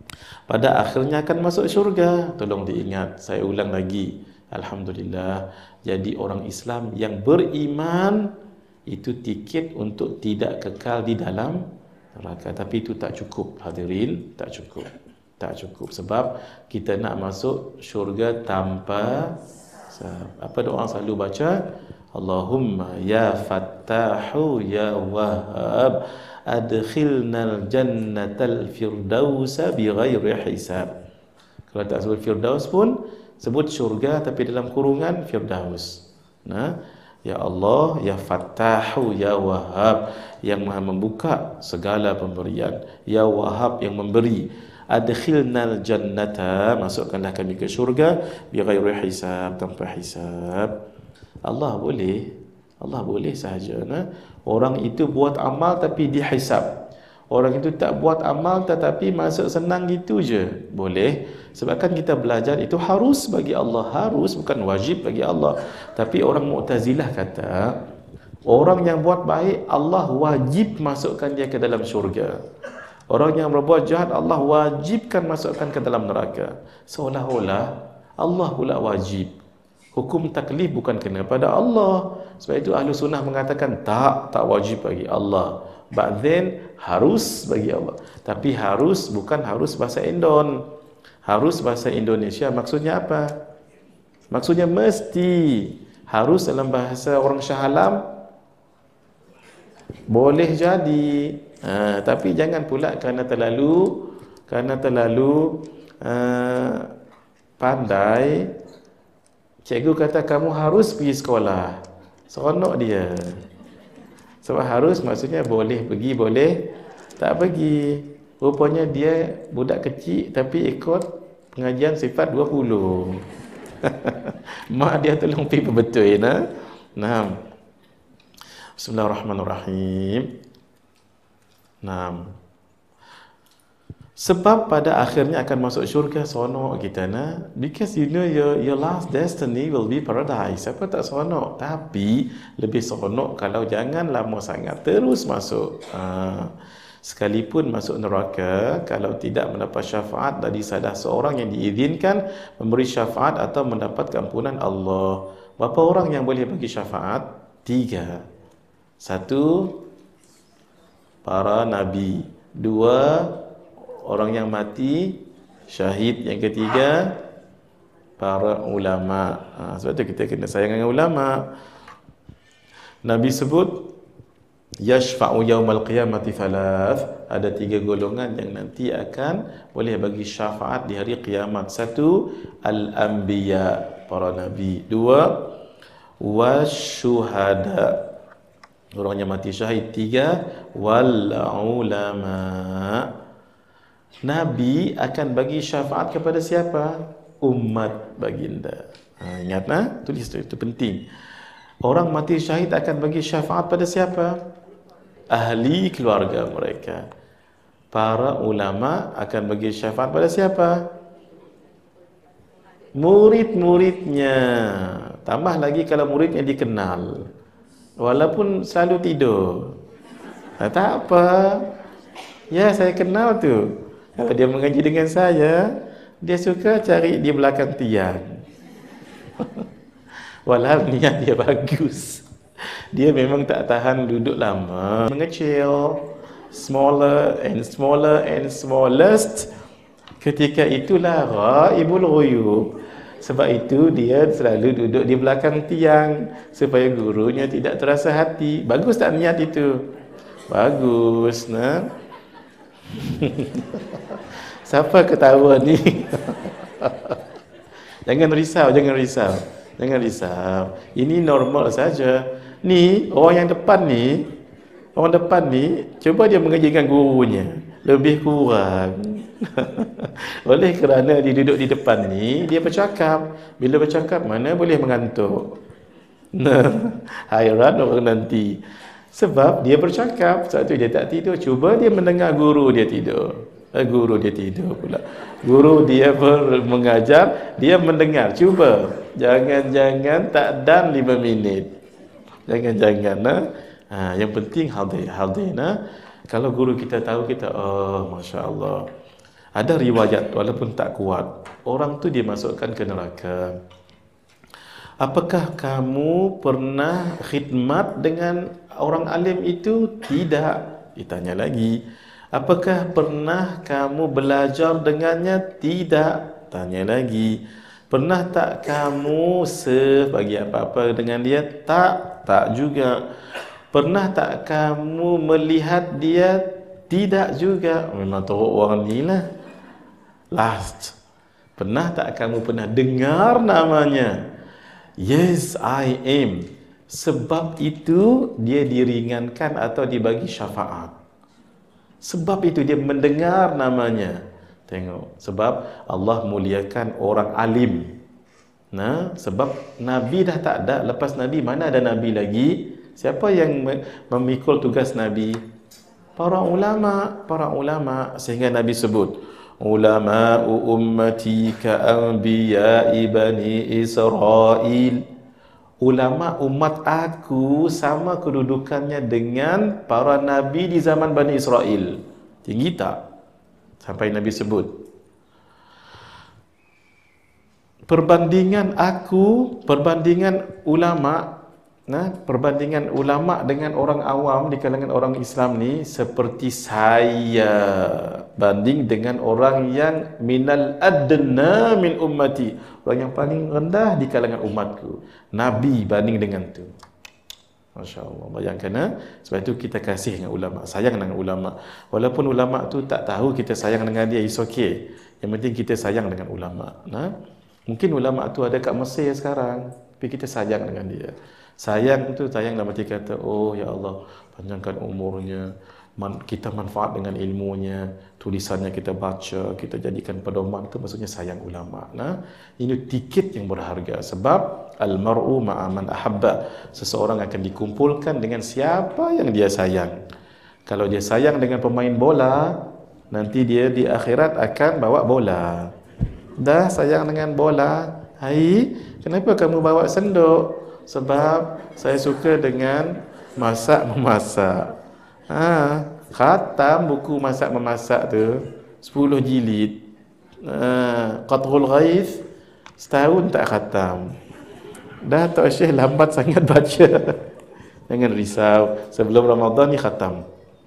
pada akhirnya akan masuk syurga. Tolong diingat, saya ulang lagi. Alhamdulillah, jadi orang Islam yang beriman itu tiket untuk tidak kekal di dalam neraka. Tapi itu tak cukup, hadirin, tak cukup. Tak cukup sebab kita nak masuk syurga tanpa apa doa selalu baca? Allahumma ya Fattahu ya Wahhab adkhilnal jannatal firdausa bighairi hisab. Kalau tak sebut firdaus pun sebut syurga tapi dalam kurungan firdaus. Nah, ya Allah, ya Fattahu ya Wahhab, yang Maha membuka segala pemberian, ya Wahhab yang memberi. Adkhilnal jannata, masukkanlah kami ke syurga bighairi hisab, tanpa hisab. Allah boleh, Allah boleh sahaja. Nah, orang itu buat amal tapi dihisab. Orang itu tak buat amal tetapi masuk senang gitu je, boleh. Sebab kan kita belajar itu harus bagi Allah, harus, bukan wajib bagi Allah. Tapi orang Mu'tazilah kata orang yang buat baik Allah wajib masukkan dia ke dalam syurga. Orang yang berbuat jahat Allah wajibkan masukkan ke dalam neraka. Seolah-olah Allah pula wajib. Hukum taklif bukan kena pada Allah. Sebab itu Ahlu Sunnah mengatakan tak, tak wajib bagi Allah. But then harus bagi Allah. Tapi harus bukan harus bahasa Indon. Harus bahasa Indonesia maksudnya apa? Maksudnya mesti. Harus dalam bahasa orang Shah Alam boleh jadi. Ha, tapi jangan pula kerana terlalu kerana terlalu uh, pandai, cikgu kata kamu harus pergi sekolah, seronok dia. Sebab harus maksudnya boleh pergi, boleh tak pergi. Rupanya dia budak kecil tapi ikut pengajian sifat dua puluh. Mak dia tolong pergi betul ya. Nah. Bismillahirrahmanirrahim. Nah, Sebab pada akhirnya akan masuk syurga, seronok kita nah. Because you know your your last destiny will be paradise. Siapa tak seronok? Tapi lebih seronok kalau jangan lama sangat, terus masuk. Ha. Sekalipun masuk neraka, kalau tidak mendapat syafaat dari salah seorang yang diizinkan memberi syafaat atau mendapat keampunan Allah. Berapa orang yang boleh bagi syafaat? Tiga. Satu, para nabi. Dua, orang yang mati syahid. Yang ketiga, para ulama. Ha, sebab tu kita kena sayang dengan ulama. Nabi sebut yashfa'u yaumal qiyamati thalath. Ada tiga golongan yang nanti akan boleh bagi syafaat di hari kiamat. Satu, al-anbiya, para nabi. Dua, wasyuhada, orang yang mati syahid. Tiga, wal ulama. Nabi akan bagi syafaat kepada siapa? Umat baginda. Ha, ingat nah? Tulis tu, itu penting. Orang mati syahid akan bagi syafaat pada siapa? Ahli keluarga mereka. Para ulama akan bagi syafaat pada siapa? Murid-muridnya. Tambah lagi kalau muridnya dikenal, walaupun selalu tidur. Nah, tak apa. Ya, saya kenal tu. Kalau dia mengaji dengan saya, dia suka cari di belakang tiang. Walau niat dia bagus, dia memang tak tahan duduk lama. Mengecil, smaller and smaller and smallest. Ketika itulah ghaibul ghuyub. Sebab itu dia selalu duduk di belakang tiang supaya gurunya tidak terasa hati. Bagus tak niat itu? Bagus, nah. Siapa ketawa ni? Jangan risau, jangan risau. Jangan risau. Ini normal saja. Ni orang yang depan ni, orang depan ni cuba dia mengajikan gurunya, lebih kurang. Oleh kerana dia duduk di depan ni, dia bercakap. Bila bercakap mana boleh mengantuk. Nah, hairan orang nanti. Sebab dia bercakap, sebab tu dia tak tidur. Cuba dia mendengar guru dia tidur. Eh, guru dia tidur pula. Guru dia ber mengajar, dia mendengar. Cuba. Jangan-jangan tak dan lima minit. Jangan-jangan. Nah. Ha, yang penting hadir, hadir. Nah. Kalau guru kita tahu, kita, oh, Masya Allah. Ada riwayat, walaupun tak kuat, orang tu dimasukkan ke neraka. Apakah kamu pernah khidmat dengan orang alim itu? Tidak. Ditanya lagi. Apakah pernah kamu belajar dengannya? Tidak. Tanya lagi. Pernah tak kamu serve bagi apa-apa dengan dia? Tak. Tak juga. Pernah tak kamu melihat dia? Tidak juga. Memang teruk orang ni lah. Last. Pernah tak kamu pernah dengar namanya? Yes, I am. Sebab itu dia diringankan atau dibagi syafaat. Sebab itu dia mendengar namanya. Tengok. Sebab Allah muliakan orang alim. Nah, sebab Nabi dah tak ada. Lepas Nabi, mana ada Nabi lagi? Siapa yang memikul tugas Nabi? Para ulama. Para ulama. Sehingga Nabi sebut, ulama'u ummati ka'anbiya'i bani Israel. Ulama umat aku sama kedudukannya dengan para nabi di zaman Bani Israel. Tinggi tak? Sampai Nabi sebut. Perbandingan aku, perbandingan ulama, nah, perbandingan ulama dengan orang awam di kalangan orang Islam ni seperti saya banding dengan orang yang minal adna min ummati, orang yang paling rendah di kalangan umatku. Nabi banding dengan tu. Masya Allah. Bayangkan, ha? Sebab itu kita kasih dengan ulama, sayang dengan ulama. Walaupun ulama tu tak tahu kita sayang dengan dia, it's okay. Yang penting kita sayang dengan ulama. Nah, mungkin ulama tu ada kat Mesir sekarang, tapi kita sayang dengan dia. Sayang tu sayang dalam arti kata, oh ya Allah, panjangkan umurnya, man, kita manfaat dengan ilmunya, tulisannya kita baca, kita jadikan pedoman. Itu maksudnya sayang ulama. Nah, ini tiket yang berharga. Sebab al-mar'u ma'a man ahabba, seseorang akan dikumpulkan dengan siapa yang dia sayang. Kalau dia sayang dengan pemain bola, Nanti dia di akhirat akan bawa bola. Dah sayang dengan bola, hai, kenapa kamu bawa sendok? Sebab saya suka dengan masak-memasak. Ha, khatam buku masak-memasak tu sepuluh jilid. Ha, Qatrul Ghaith setahun tak khatam. Dah Tok Syekh lambat sangat baca. Jangan risau, sebelum Ramadan ni khatam.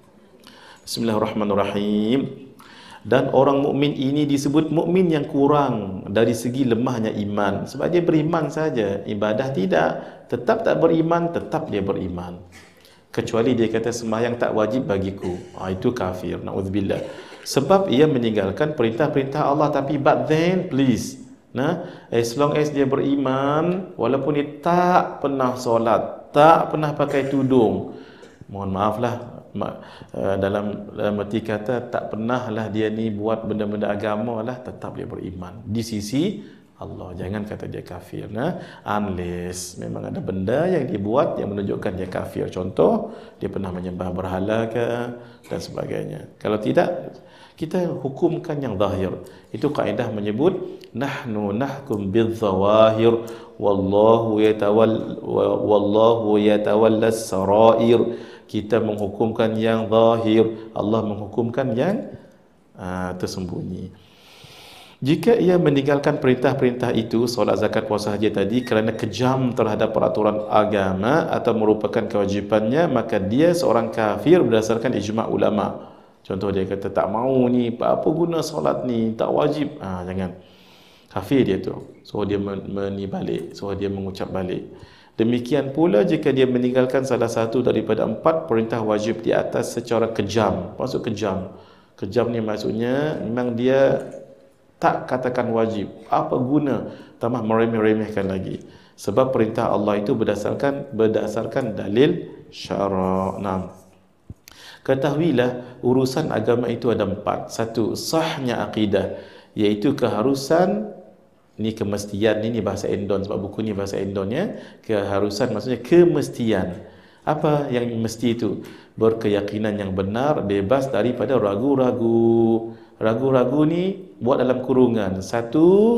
Bismillahirrahmanirrahim. Dan orang mukmin ini disebut mukmin yang kurang dari segi lemahnya iman, sebab dia beriman saja, ibadah tidak. Tetap tak beriman, tetap dia beriman. Kecuali dia kata sembahyang tak wajib bagiku, ha, itu kafir, naudzubillah. Sebab ia meninggalkan perintah-perintah Allah. Tapi but then please, nah, as long as dia beriman, walaupun dia tak pernah solat, tak pernah pakai tudung, mohon maaflah, dalam dalam erti kata tak pernahlah dia ni buat benda-benda agama lah, tetap dia beriman di sisi Allah. Jangan kata dia kafir, nah, unless memang ada benda yang dibuat yang menunjukkan dia kafir. Contoh, dia pernah menyembah berhala ke dan sebagainya. Kalau tidak, kita hukumkan yang zahir. Itu kaedah menyebut nahnu nahkum bidzawahir wallahu yatawall wallahu yatawallas sarair. Kita menghukumkan yang zahir, Allah menghukumkan yang uh, tersembunyi. Jika ia meninggalkan perintah-perintah itu, solat, zakat, puasa, haji tadi, kerana kejam terhadap peraturan agama atau merupakan kewajipannya, maka dia seorang kafir berdasarkan ijma' ulama. Contoh, dia kata tak mau ni, apa guna solat ni, tak wajib. Ah, jangan. Kafir dia tu. So dia meni balik, so dia mengucap balik. Demikian pula jika dia meninggalkan salah satu daripada empat perintah wajib di atas secara kejam. Maksud kejam, kejam ni maksudnya memang dia tak katakan wajib. Apa guna tambah meremeh-remehkan lagi. Sebab perintah Allah itu berdasarkan berdasarkan dalil syara'. Nah, ketahuilah urusan agama itu ada empat. Satu, sahnya akidah, iaitu keharusan. Ni kemestian, ni, ni bahasa Endon, sebab buku ni bahasa Endon ya. Keharusan maksudnya kemestian. Apa yang mesti itu? Berkeyakinan yang benar, bebas daripada ragu-ragu. Ragu-ragu ni buat dalam kurungan. Satu,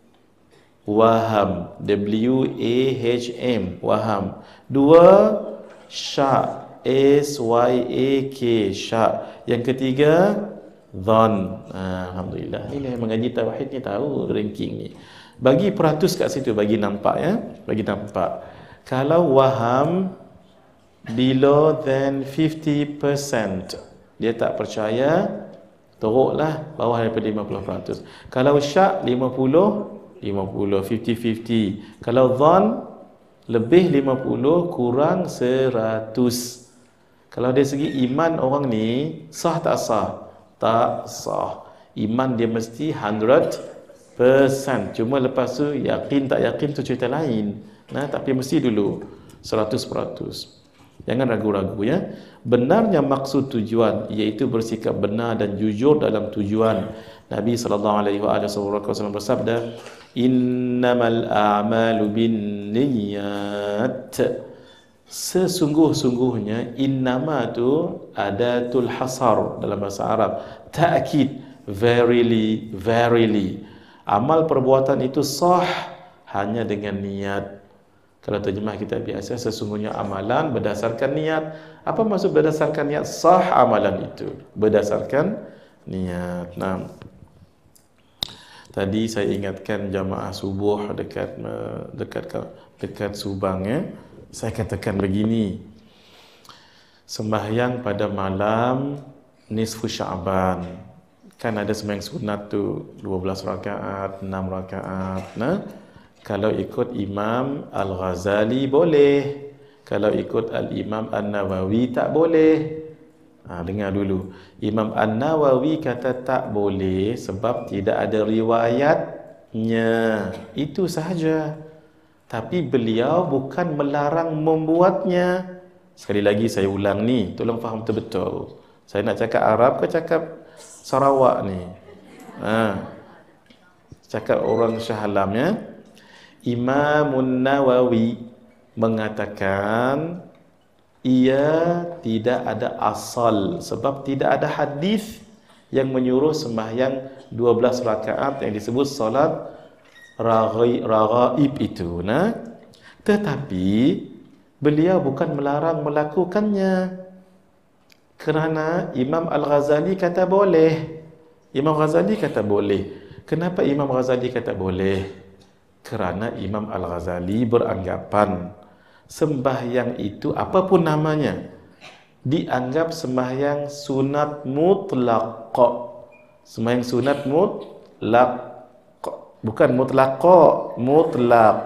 waham, W A H M, waham. Dua, syak, S Y A K, syak. Yang ketiga, Dhan. Ah, Alhamdulillah. Ini yang mengaji tauhid ni tahu ranking ni. Bagi peratus kat situ, bagi nampak ya. Bagi nampak. Kalau waham below than fifty percent, dia tak percaya, teruklah bawah daripada lima puluh peratus. Kalau syak lima puluh, lima puluh, fifty fifty. Kalau dhan lebih lima puluh kurang seratus. Kalau dari segi iman orang ni sah tak sah? Tak sah. Iman dia mesti one hundred percent. Cuma lepas tu yakin tak yakin tu cerita lain. Nah, tapi mesti dulu seratus peratus. Jangan ragu-ragu ya. Benarnya maksud tujuan, iaitu bersikap benar dan jujur dalam tujuan. Nabi sallallahu alaihi wasallam bersabda, "Innamal a'malu binniyat." Sesungguh-sungguhnya, innama tu adatul hasar dalam bahasa Arab, ta'kid, verily, verily. Amal perbuatan itu sah hanya dengan niat. Kalau terjemah kita biasa, sesungguhnya amalan berdasarkan niat. Apa maksud berdasarkan niat? Sah amalan itu berdasarkan niat. Nah, tadi saya ingatkan jamaah subuh dekat dekat dekat Subang ya. Saya katakan begini, sembahyang pada malam nisfu Sya'ban, kan ada sembahyang sunat tu dua belas rakaat, enam rakaat. Nah, kalau ikut Imam Al-Ghazali boleh, kalau ikut Al-Imam An-Nawawi tak boleh. Ha, dengar dulu, Imam An-Nawawi kata tak boleh sebab tidak ada riwayatnya, itu sahaja. Tapi beliau bukan melarang membuatnya. Sekali lagi saya ulang ni, tolong faham betul-betul. Saya nak cakap Arab ke cakap Sarawak ni? Ha. Cakap orang Shah Alam ya. Imamun Nawawi mengatakan ia tidak ada asal, sebab tidak ada hadis yang menyuruh sembahyang dua belas rakaat yang disebut solat raghaib itu. Nah, tetapi beliau bukan melarang melakukannya, kerana Imam Al-Ghazali kata boleh. Imam Ghazali kata boleh. Kenapa Imam Ghazali kata boleh? Kerana Imam Al-Ghazali beranggapan sembahyang itu apapun namanya dianggap sembahyang sunat mutlaq. Sembahyang sunat mutlaq, bukan mutlaq, mutlaq.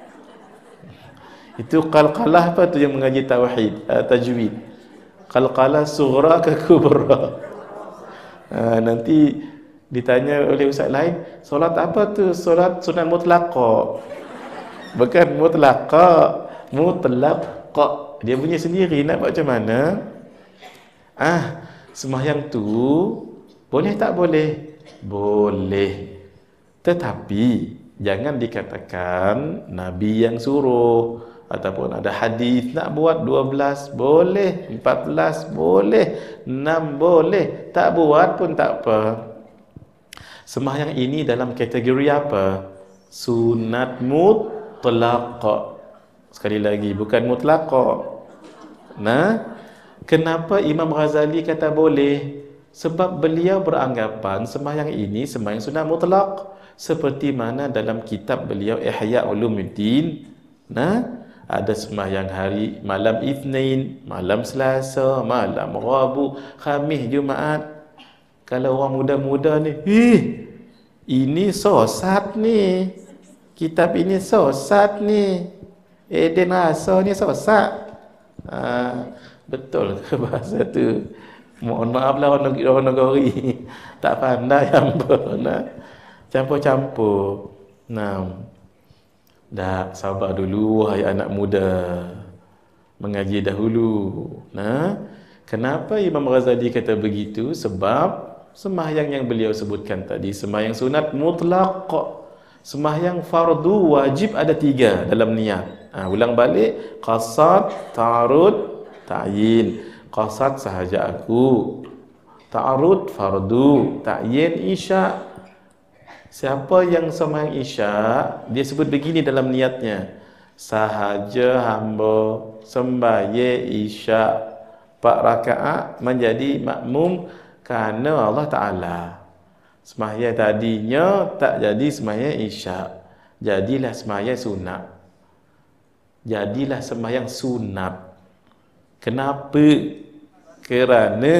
Itu qalqalah apa tu yang mengaji tauhid, uh, tajwid. Qalqalah sughra ke kubra. Uh, nanti ditanya oleh ustaz lain, solat apa tu? Solat sunat mutlaq. Bukan mutlaq, mutlaq. Dia punya sendiri, nak buat macam mana? Ah, sembahyang tu boleh tak boleh? Boleh. Tetapi jangan dikatakan Nabi yang suruh, ataupun ada hadis nak buat dua belas boleh, empat belas boleh, enam boleh, tak buat pun tak apa. Sembahyang ini dalam kategori apa? Sunat mutlaq. Sekali lagi, bukan mutlaq. Nah, kenapa Imam Ghazali kata boleh? Sebab beliau beranggapan sembahyang ini sembahyang sunat mutlaq, seperti mana dalam kitab beliau Ihya Ulumuddin. Nah, ada sembahyang hari malam Isnin, malam Selasa, malam Rabu, Khamis, Jumaat. Kalau orang muda-muda ni, "Ih, ini sesat ni. Kitab ini sesat ni. Eden rasa ni sesat." Ha, betul ke bahasa tu? Mohon maaf lah orang negeri, orang negeri tak pandai apa nak campur-campur. Nah, dah sabar dulu wahai anak muda, mengaji dahulu. Nah, kenapa Imam Ghazali kata begitu? Sebab sembahyang yang beliau sebutkan tadi, sembahyang sunat mutlaq, sembahyang fardu wajib ada tiga dalam niat. Ha, ulang balik, qasad, ta'arud, ta'yin. Qasad sahaja aku, ta'arud fardu, ta'yin isya. Siapa yang sembahyang isya, dia sebut begini dalam niatnya, sahaja hamba sembahyang isya empat rakaat menjadi makmum kerana Allah Ta'ala. Sembahyang tadinya tak jadi sembahyang isya, jadilah sembahyang sunat. Jadilah sembahyang sunat. Kenapa? Kerana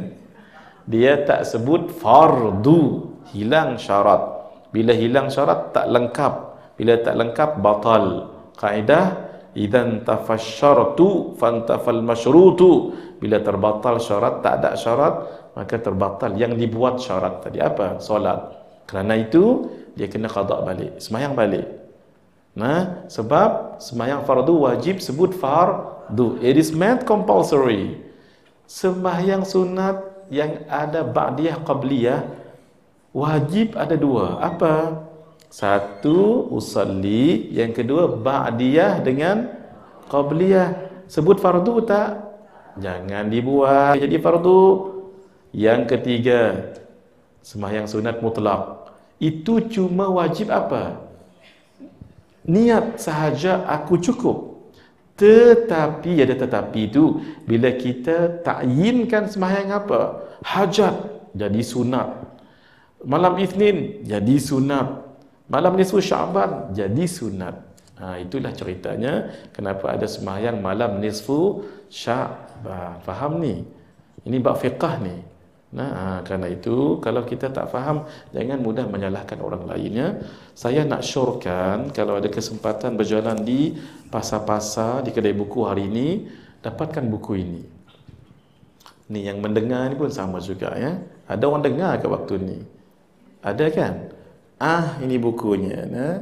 dia tak sebut fardu, hilang syarat. Bila hilang syarat tak lengkap. Bila tak lengkap batal. Kaedah idzan tafasyartu fantafal masyrutu. Bila terbatal syarat, tak ada syarat, maka terbatal yang dibuat syarat tadi. Apa? Solat. Kerana itu dia kena qada balik, sembahyang balik. Nah, sebab sembahyang fardu wajib sebut fardu. It is made compulsory. Sembahyang sunat yang ada ba'diyah qabliyah wajib ada dua. Apa? Satu usalli, yang kedua ba'diyah dengan qabliyah. Sebut fardu tak? Jangan dibuat jadi fardu. Yang ketiga, sembahyang sunat mutlak. Itu cuma wajib apa? Niat sahaja aku cukup. Tetapi, ada tetapi itu, bila kita takyinkan sembahyang apa? Hajat, jadi sunat. Malam Isnin, jadi sunat. Malam nisfu Sya'ban, jadi sunat. Ha, itulah ceritanya kenapa ada sembahyang malam nisfu Sya'ban. Faham ni? Ini bab fiqah ni. Nah, ha, kerana itu kalau kita tak faham, jangan mudah menyalahkan orang lainnya. Saya nak syorkan kalau ada kesempatan berjalan di pasar-pasar, di kedai buku hari ini, dapatkan buku ini. Ni yang mendengar ni pun sama juga ya. Ada orang dengar ke waktu ni? Ada kan? Ah, ini bukunya. Nah.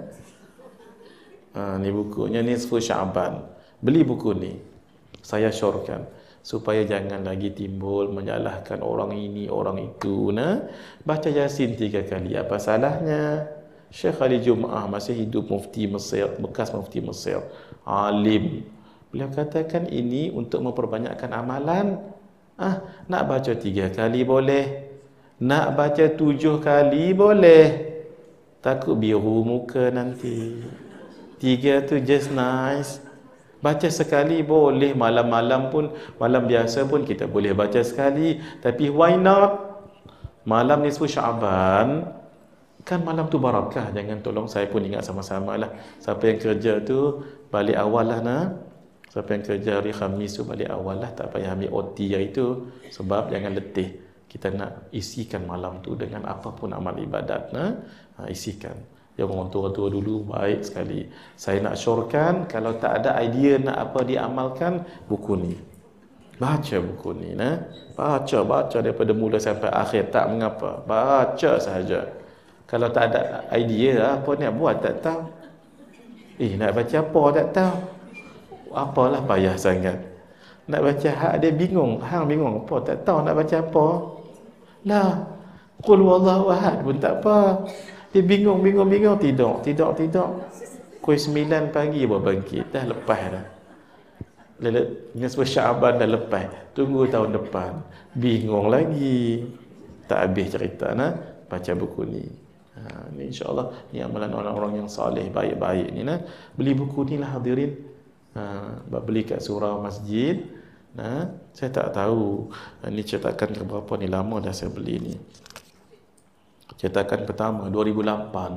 Ah, ni bukunya Nisfu Sya'ban. Beli buku ni. Saya syorkan supaya jangan lagi timbul menyalahkan orang ini, orang itu. Nah, baca Yasin tiga kali. Apa salahnya? Syekh Ali Jum'ah masih hidup, mufti Mesir, bekas mufti Mesir, alim. Beliau katakan ini untuk memperbanyakkan amalan. Ah, nak baca tiga kali boleh, Nak baca tujuh kali boleh, takut biru muka nanti. Tiga tu just nice. Baca sekali boleh, malam-malam pun, malam biasa pun kita boleh baca sekali. Tapi why not malam nisfu Syaban? Kan malam tu barakah. Jangan tolong saya pun ingat sama-sama lah. Siapa yang kerja tu balik awal lah nah. Siapa yang kerja hari Khamis tu balik awal lah. Tak payah ambil O T hari tu. Sebab jangan letih. Kita nak isikan malam tu dengan apapun amal ibadat nah. Ha, isikan. Yang orang tua-tua dulu baik sekali. Saya nak syorkan, kalau tak ada idea nak apa diamalkan, buku ni. Baca buku ni nah. Baca, baca daripada mula sampai akhir, tak mengapa. Baca sahaja. Kalau tak ada idea, apa nak buat tak tahu. Eh, nak baca apa tak tahu. Apalah payah sangat. Nak baca hak dia bingung. Hang bingung apa, tak tahu nak baca apa. Lah, qul wallahu ahad pun tak apa. Dia bingung, bingung, bingung. Tidur, tidur, tidur. Pukul sembilan pagi baru bangkit. Dah lepas dah. Nisfu Syaban dah lepas. Tunggu tahun depan. Bingung lagi. Tak habis cerita nah. Baca buku ni. Ha, ni insya-Allah ni amalan orang-orang yang saleh, baik-baik ni nah. Beli buku ni lah hadirin. Ha, beli kat surau masjid. Nah, saya tak tahu ni cetakan keberapa ni, lama dah saya beli ni. Cetakan pertama dua ribu lapan.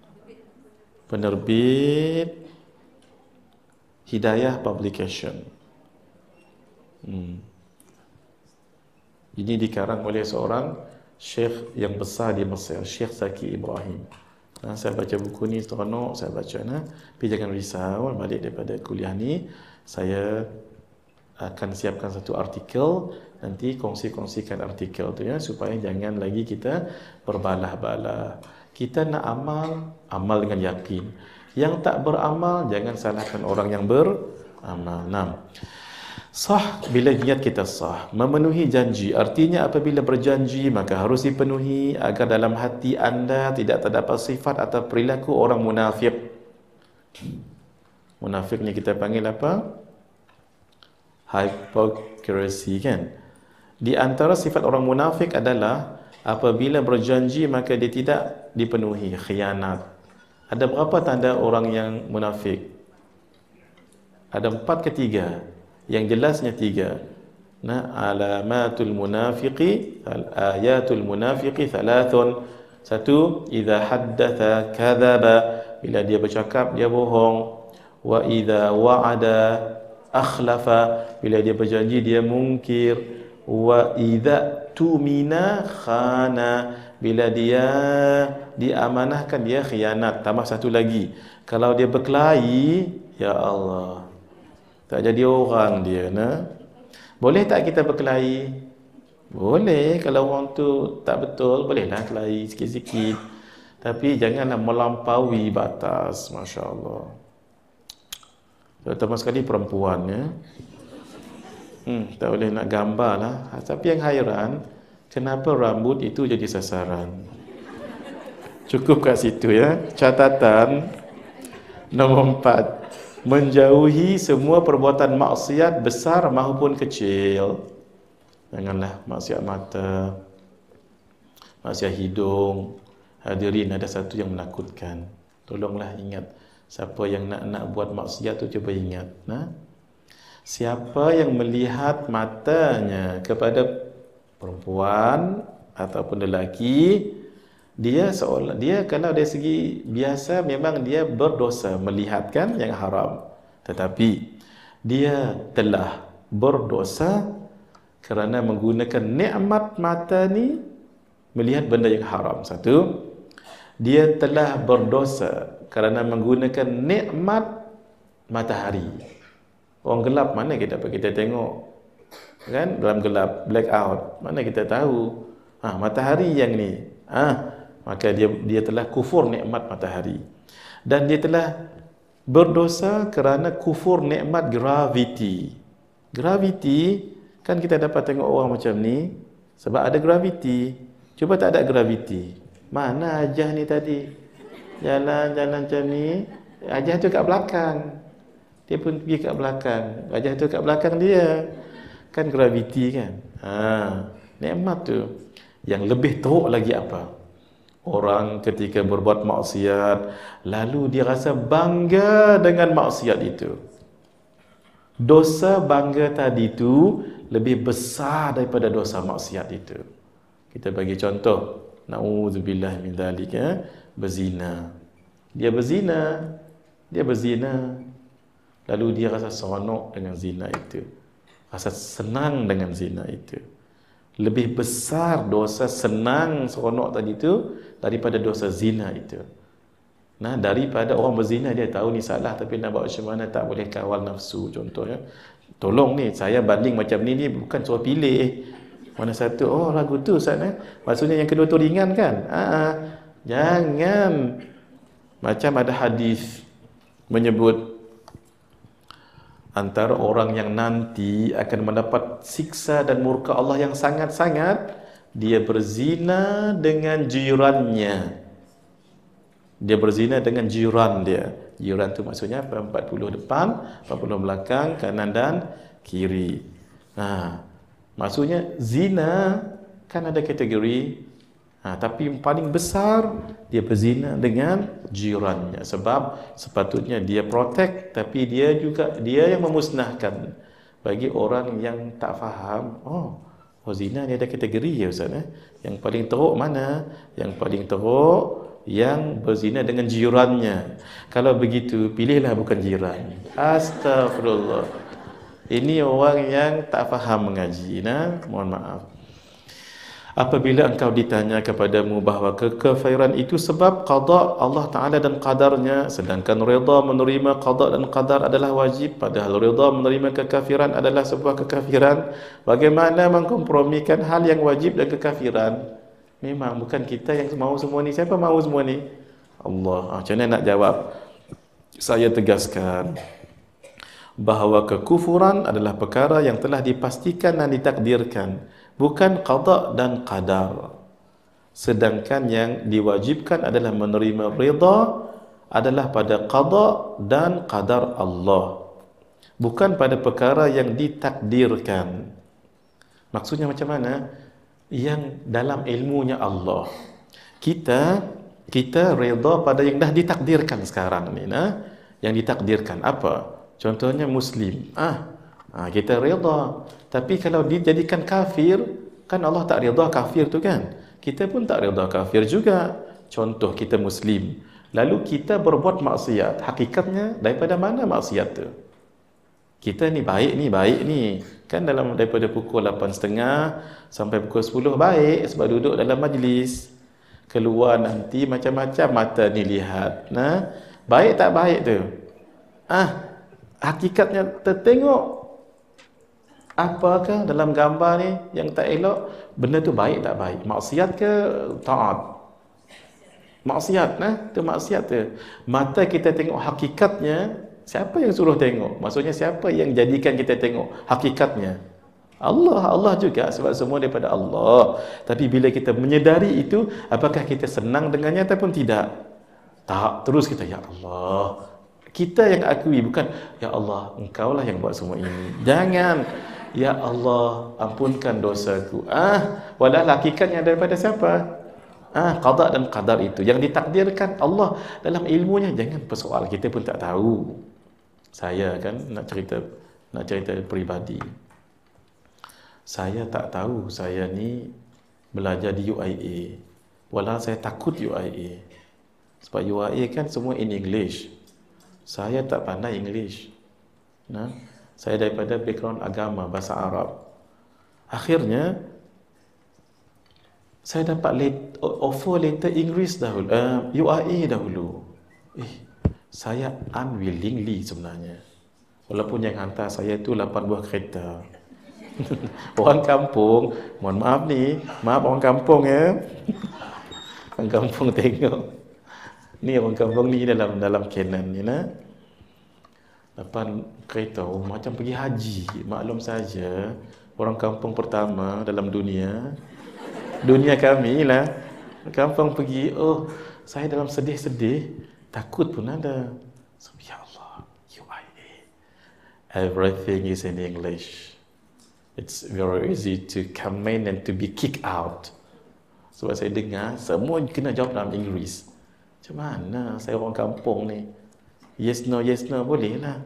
Penerbit Hidayah Publication. Hmm. Ini dikarang oleh seorang Syekh yang besar di Mesir, Syekh Zaki Ibrahim. Nah, saya baca buku ni seronok, saya baca nah. Tapi jangan risau, balik daripada kuliah ni saya akan siapkan satu artikel, nanti kongsi-kongsikan artikel tu ya, supaya jangan lagi kita berbalah-balah. Kita nak amal, amal dengan yakin. Yang tak beramal, jangan salahkan orang yang beramal. Nah, sah bila niat kita sah. Memenuhi janji, artinya apabila berjanji maka harus dipenuhi agar dalam hati anda tidak terdapat sifat atau perilaku orang munafik. Munafik ni kita panggil apa? Hypocrisy kan. Di antara sifat orang munafik adalah apabila berjanji maka dia tidak dipenuhi, khianat. Ada berapa tanda orang yang munafik? Ada empat ke tiga? Yang jelasnya tiga. Nah, alamatul munafiqi, ayatul munafiqi thalathun. Satu, idza haddatha kadzaba, bila dia bercakap dia bohong. Wa idza wa'ada akhlafa, bila dia berjanji dia mungkir. Wa idza tumina khana, bila dia diamanahkan dia khianat. Tambah satu lagi, kalau dia berkelahi, ya Allah, tak jadi orang dia nah. Boleh tak kita berkelahi? Boleh. Kalau orang tu tak betul, bolehlah kelahi sikit-sikit. Tapi janganlah melampaui batas. Masya Allah. Terutama sekali perempuan ya. Hmm, tak boleh nak gambar lah. Tapi yang hairan, kenapa rambut itu jadi sasaran? Cukup kat situ ya. Catatan nombor empat, menjauhi semua perbuatan maksiat besar maupun kecil. Janganlah maksiat mata, maksiat hidung. Hadirin, ada satu yang menakutkan. Tolonglah ingat, siapa yang nak nak buat maksiat tu cuba ingat. Nah, siapa yang melihat matanya kepada perempuan ataupun lelaki, dia seolah dia kalau dari segi biasa memang dia berdosa melihatkan yang haram, tetapi dia telah berdosa kerana menggunakan nikmat mata ni melihat benda yang haram. Satu, dia telah berdosa kerana menggunakan nikmat matahari. Orang gelap mana kita kita tengok kan, dalam gelap, blackout, mana kita tahu ha, matahari yang ni ha, maka dia dia telah kufur nikmat matahari. Dan dia telah berdosa kerana kufur nikmat gravity. Gravity kan kita dapat tengok orang macam ni sebab ada gravity. Cuba tak ada gravity, mana Ajah ni tadi jalan-jalan macam ni, Ajah tu kat belakang, dia pun pergi kat belakang, Ajah tu kat belakang dia, kan gravity kan. Ha, nikmat tu. Yang lebih teruk lagi apa? Orang ketika berbuat maksiat, lalu dia rasa bangga dengan maksiat itu. Dosa bangga tadi itu lebih besar daripada dosa maksiat itu. Kita bagi contoh, na'udzubillah min dzalik, ya, berzina. Dia berzina, dia berzina. Lalu dia rasa seronok dengan zina itu. Rasa senang dengan zina itu. Lebih besar dosa senang seronok tadi itu daripada dosa zina itu. Nah, daripada orang berzina dia tahu ni salah tapi nak buat macam mana, tak boleh kawal nafsu contohnya. Tolong ni, saya banding macam ni ni bukan suruh pilih mana satu. Oh, lagu tu Ustaz, eh? Maksudnya yang kedua tu ringan kan? Ah, jangan. Macam ada hadis menyebut antara orang yang nanti akan mendapat siksa dan murka Allah yang sangat-sangat, dia berzina dengan jirannya. Dia berzina dengan jiran dia. Jiran tu maksudnya empat puluh depan, empat puluh belakang, kanan dan kiri. Nah, maksudnya zina kan ada kategori. Ha, tapi yang paling besar dia berzina dengan jirannya. Sebab sepatutnya dia protect, tapi dia juga dia yang memusnahkan. Bagi orang yang tak faham, oh, oh zina ni ada kategori ya Ustaz, eh? Yang paling teruk mana? Yang paling teruk yang berzina dengan jirannya. Kalau begitu, pilihlah bukan jiran. Astagfirullah. Ini orang yang tak faham mengaji. Nah, mohon maaf. Apabila engkau ditanya kepadamu bahawa kekafiran itu sebab qada Allah Ta'ala dan qadarnya, sedangkan rida menerima qada dan qadar adalah wajib, padahal rida menerima kekafiran adalah sebuah kekafiran, bagaimana mengkompromikan hal yang wajib dan kekafiran? Memang bukan kita yang mahu semua ni. Siapa mahu semua ni? Allah. Macam mana nak jawab? Saya tegaskan bahawa kekufuran adalah perkara yang telah dipastikan dan ditakdirkan, bukan qada dan qadar. Sedangkan yang diwajibkan adalah menerima rida adalah pada qada dan qadar Allah, bukan pada perkara yang ditakdirkan. Maksudnya macam mana? Yang dalam ilmunya Allah, kita kita rida pada yang dah ditakdirkan sekarang ni. Nah, yang ditakdirkan apa? Contohnya Muslim. Ah, ah kita rida. Tapi kalau dijadikan kafir, kan Allah tak rida kafir tu kan? Kita pun tak rida kafir juga. Contoh kita Muslim, lalu kita berbuat maksiat. Hakikatnya daripada mana maksiat tu? Kita ni baik ni, baik ni. Kan dalam daripada pukul lapan tiga puluh sampai pukul sepuluh baik sebab duduk dalam majlis. Keluar nanti macam-macam mata ni lihat. Nah, baik tak baik tu? Ah, hakikatnya tertengok. Apakah dalam gambar ni yang tak elok? Benda tu baik tak baik? Maksiat ke taat? Maksiat, nah, tu maksiat tu. Mata kita tengok hakikatnya, siapa yang suruh tengok? Maksudnya siapa yang jadikan kita tengok hakikatnya? Allah, Allah juga, sebab semua daripada Allah. Tapi bila kita menyedari itu, apakah kita senang dengannya ataupun tidak? Tak, terus kita, ya Allah. Kita yang akui, bukan ya Allah, engkaulah yang buat semua ini. Jangan, ya Allah, ampunkan dosaku. Ah, walau hakikatnya daripada siapa? Ah, qada dan qadar itu yang ditakdirkan Allah dalam ilmunya. Jangan persoal, kita pun tak tahu. Saya kan nak cerita nak cerita peribadi. Saya tak tahu saya ni belajar di U I A. Walau saya takut U I A. Sebab U I A kan semua in English. Saya tak pandai English. Nah, saya daripada background agama, bahasa Arab. Akhirnya saya dapat late, offer letter English dahulu, uh, U I A dahulu. Eh, saya unwillingly sebenarnya. Walaupun yang hantar saya tu lapan buah kereta. Orang kampung, mohon maaf ni, maaf orang kampung ya. Orang kampung tengok. Ni orang kampung ni dalam dalam Canon ni nah. Lapan kereta, oh, macam pergi haji. Maklum saja, orang kampung pertama dalam dunia. Dunia kami lah. Kampung pergi, oh, saya dalam sedih-sedih, takut pun ada. So, ya Allah, U I A. Everything is in English. It's very easy to come in and to be kicked out. Sebab saya dengar semua kena jawab dalam Inggeris. Macam mana saya orang kampung ni? Yes no, yes no boleh lah.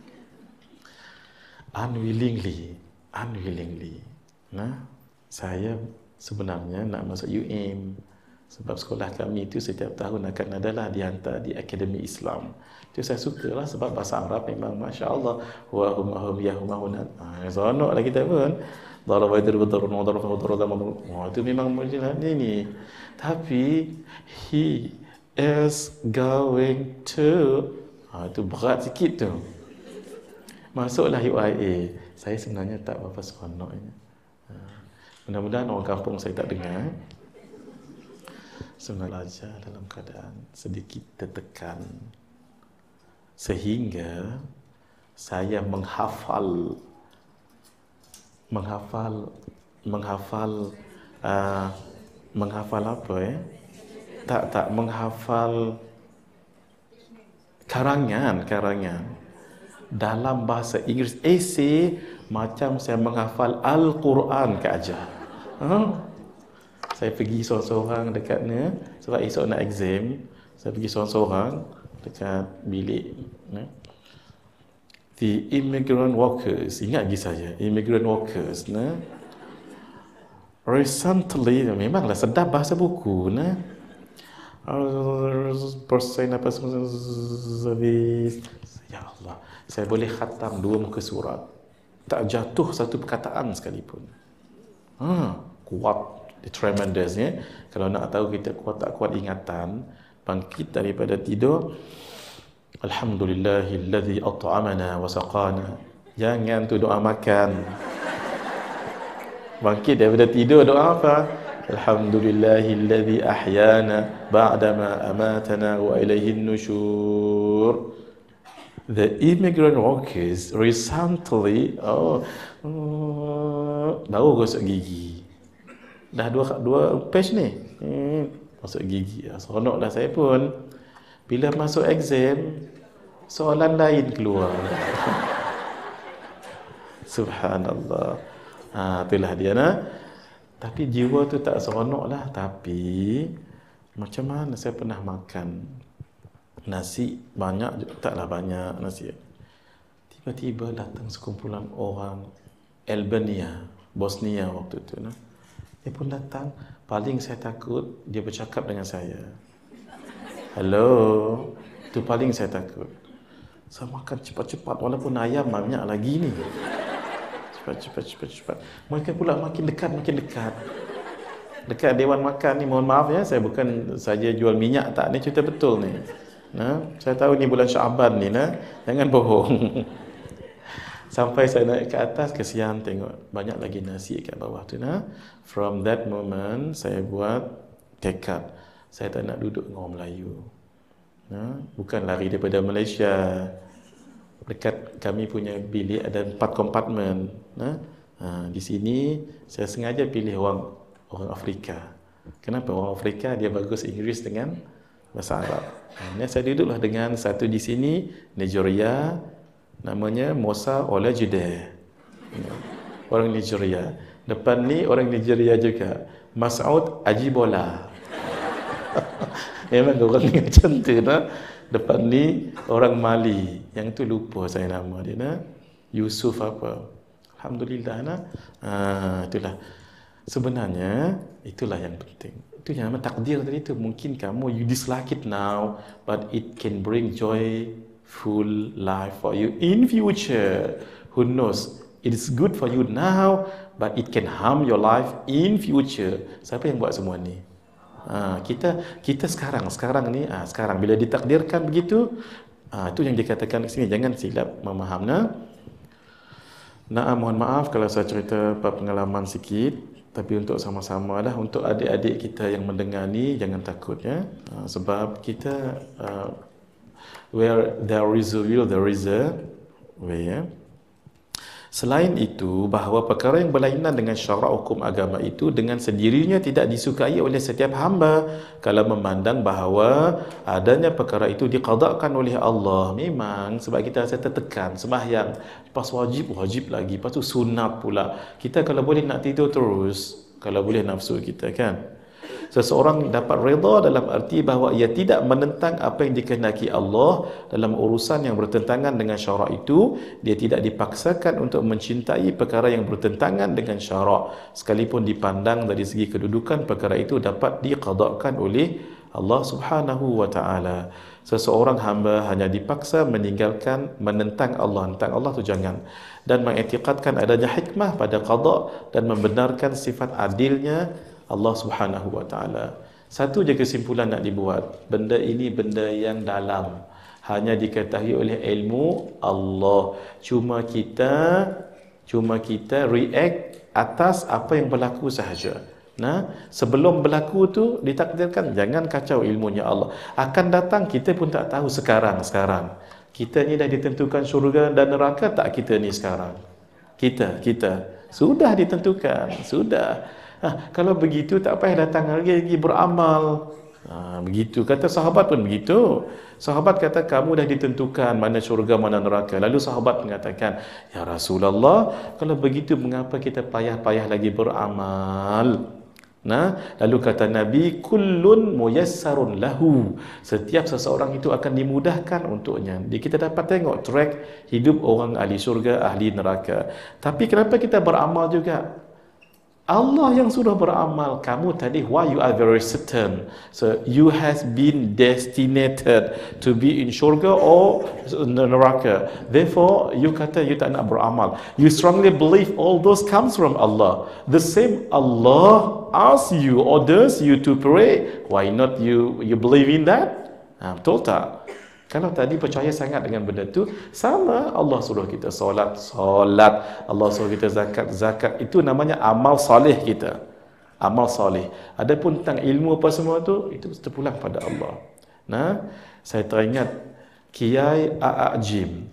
Unwillingly, unwillingly. Nah, saya sebenarnya nak masuk U M. Sebab sekolah kami itu setiap tahun akan adalah dihantar di Akademi Islam. Itu saya sukalah sebab bahasa Arab memang Masya Allah. Wa hum hum ya hum hunat. Ah, seronok lah kita pun. Daraba yadribu darban wa darban wa darban. Wah, itu memang mujilah ini. Tapi he is going to, ah, itu berat sikit tu. Masuklah U I A. Saya sebenarnya tak berapa seronoknya. Mudah-mudahan orang kampung saya tak dengar. Sebenarnya belajar dalam keadaan sedikit tertekan sehingga saya menghafal menghafal menghafal uh, menghafal apa ya? Tak tak menghafal karangan karangan dalam bahasa Inggeris, esei macam saya menghafal Al-Quran ke aja. Huh? Saya pergi seorang-seorang dekat ni sebab esok nak exam. Saya pergi seorang-seorang dekat bilik ni. The immigrant workers, ingat lagi saya, immigrant workers ni. Recently, memanglah sedap bahasa buku ni. Persen apa service. Ya Allah, saya boleh khatam dua muka surat. Tak jatuh satu perkataan sekalipun. Ha, kuat. Tremendous ya. Kalau nak tahu kita kuat tak kuat ingatan, bangkit daripada tidur, alhamdulillahilladzi at'amana wa saqana. Jangan tu doa makan. Bangkit daripada tidur doa apa? Alhamdulillahilladzi ahyana ba'dama amatana wa ilaihin nusyur. The immigrant workers recently, oh, oh baru gosok gigi. Dah dua dua page ni. Hmm, masuk gigi. Seronok dah saya pun. Bila masuk exam, soalan lain keluar. Subhanallah. Ha, itulah dia nah. Tapi jiwa tu tak seronok lah. Tapi macam mana saya pernah makan nasi banyak, taklah banyak nasi. Tiba-tiba datang sekumpulan orang Albania, Bosnia waktu tu nah. Dia pun datang, paling saya takut dia bercakap dengan saya. Hello, itu paling saya takut. Saya makan cepat-cepat walaupun ayam banyak lagi ni. Cepat, cepat, cepat, cepat. Mereka pula makin dekat, makin dekat. Dekat dewan makan ni, mohon maaf ya, saya bukan saja jual minyak tak, ni cerita betul ni. Nah, saya tahu ni bulan Syaban ni, nah, jangan bohong. Sampai saya naik ke atas, kesian tengok banyak lagi nasi kat bawah tu nah. From that moment saya buat tekad, saya tak nak duduk dengan orang Melayu. Nah, bukan lari daripada Malaysia. Dekat kami punya bilik ada empat kompartmen. Nah, ha, di sini saya sengaja pilih orang orang Afrika. Kenapa orang Afrika dia bagus Inggeris dengan bahasa Arab. Nah, saya duduklah dengan satu di sini Nigeria. Namanya Musa Olajide, orang Nigeria. Depan ni orang Nigeria juga, Mas'ud Ajibola. Memang orang ni macam tu nah. Depan ni orang Mali, yang tu lupa saya nama dia nah. Yusuf apa. Alhamdulillah nah. Ha, itulah. Sebenarnya itulah yang penting. Itu yang nama takdir tadi tu. Mungkin kamu you dislike it now, but it can bring joy full life for you in future. Who knows? It is good for you now, but it can harm your life in future. Siapa yang buat semua ni? Ha, kita kita sekarang sekarang ni, ha, sekarang bila ditakdirkan begitu, ha, itu yang dikatakan di sini. Jangan silap memaham. Nah, nah mohon maaf kalau saya cerita pengalaman sikit, tapi untuk sama-sama lah, untuk adik-adik kita yang mendengar ni jangan takut ya, ha, sebab kita uh, where there is a will, there is a way ya. Selain itu, bahawa perkara yang berlainan dengan syarak hukum agama itu dengan sendirinya tidak disukai oleh setiap hamba kalau memandang bahawa adanya perkara itu diqadakkan oleh Allah. Memang sebab kita rasa tertekan, sembahyang, lepas wajib, wajib lagi, lepas tu sunat pula. Kita kalau boleh nak tidur terus, kalau boleh nafsu kita kan. Seseorang dapat redha dalam arti bahawa ia tidak menentang apa yang dikehendaki Allah dalam urusan yang bertentangan dengan syarak itu. Dia tidak dipaksakan untuk mencintai perkara yang bertentangan dengan syarak, sekalipun dipandang dari segi kedudukan perkara itu dapat diqadakkan oleh Allah Subhanahu wa taala. Seseorang hamba hanya dipaksa meninggalkan menentang Allah, tentang Allah tu jangan, dan mengiktikadkan adanya hikmah pada qada dan membenarkan sifat adilnya Allah Subhanahu wa taala. Satu je kesimpulan nak dibuat, benda ini benda yang dalam, hanya diketahui oleh ilmu Allah. Cuma kita cuma kita react atas apa yang berlaku sahaja. Nah, sebelum berlaku tu ditakdirkan, jangan kacau ilmunya Allah. Akan datang kita pun tak tahu sekarang sekarang. Kita ni dah ditentukan syurga dan neraka tak kita ni sekarang? Kita kita sudah ditentukan, sudah. Ha, kalau begitu tak payah datang lagi lagi beramal. Ha, begitu kata sahabat pun begitu. Sahabat kata kamu dah ditentukan mana syurga mana neraka. Lalu sahabat mengatakan, ya Rasulullah, kalau begitu mengapa kita payah-payah lagi beramal? Nah, lalu kata Nabi, kullun muyassarun lahu. Setiap seseorang itu akan dimudahkan untuknya. Jadi kita dapat tengok track hidup orang ahli syurga, ahli neraka. Tapi kenapa kita beramal juga? Allah yang sudah beramal. Kamu tadi, why you are very certain? So you has been destinated to be in syurga or neraka. Therefore, you kata you tak nak beramal. You strongly believe all those comes from Allah. The same Allah asks you, orders you to pray. Why not you you believe in that? Ha, betul tak? Kalau tadi percaya sangat dengan benda tu, sama Allah suruh kita solat, solat. Allah suruh kita zakat, zakat. Itu namanya amal soleh kita. Amal soleh. Adapun tentang ilmu apa semua tu, itu terpulang pada Allah. Nah, saya teringat Kiai A A Jim.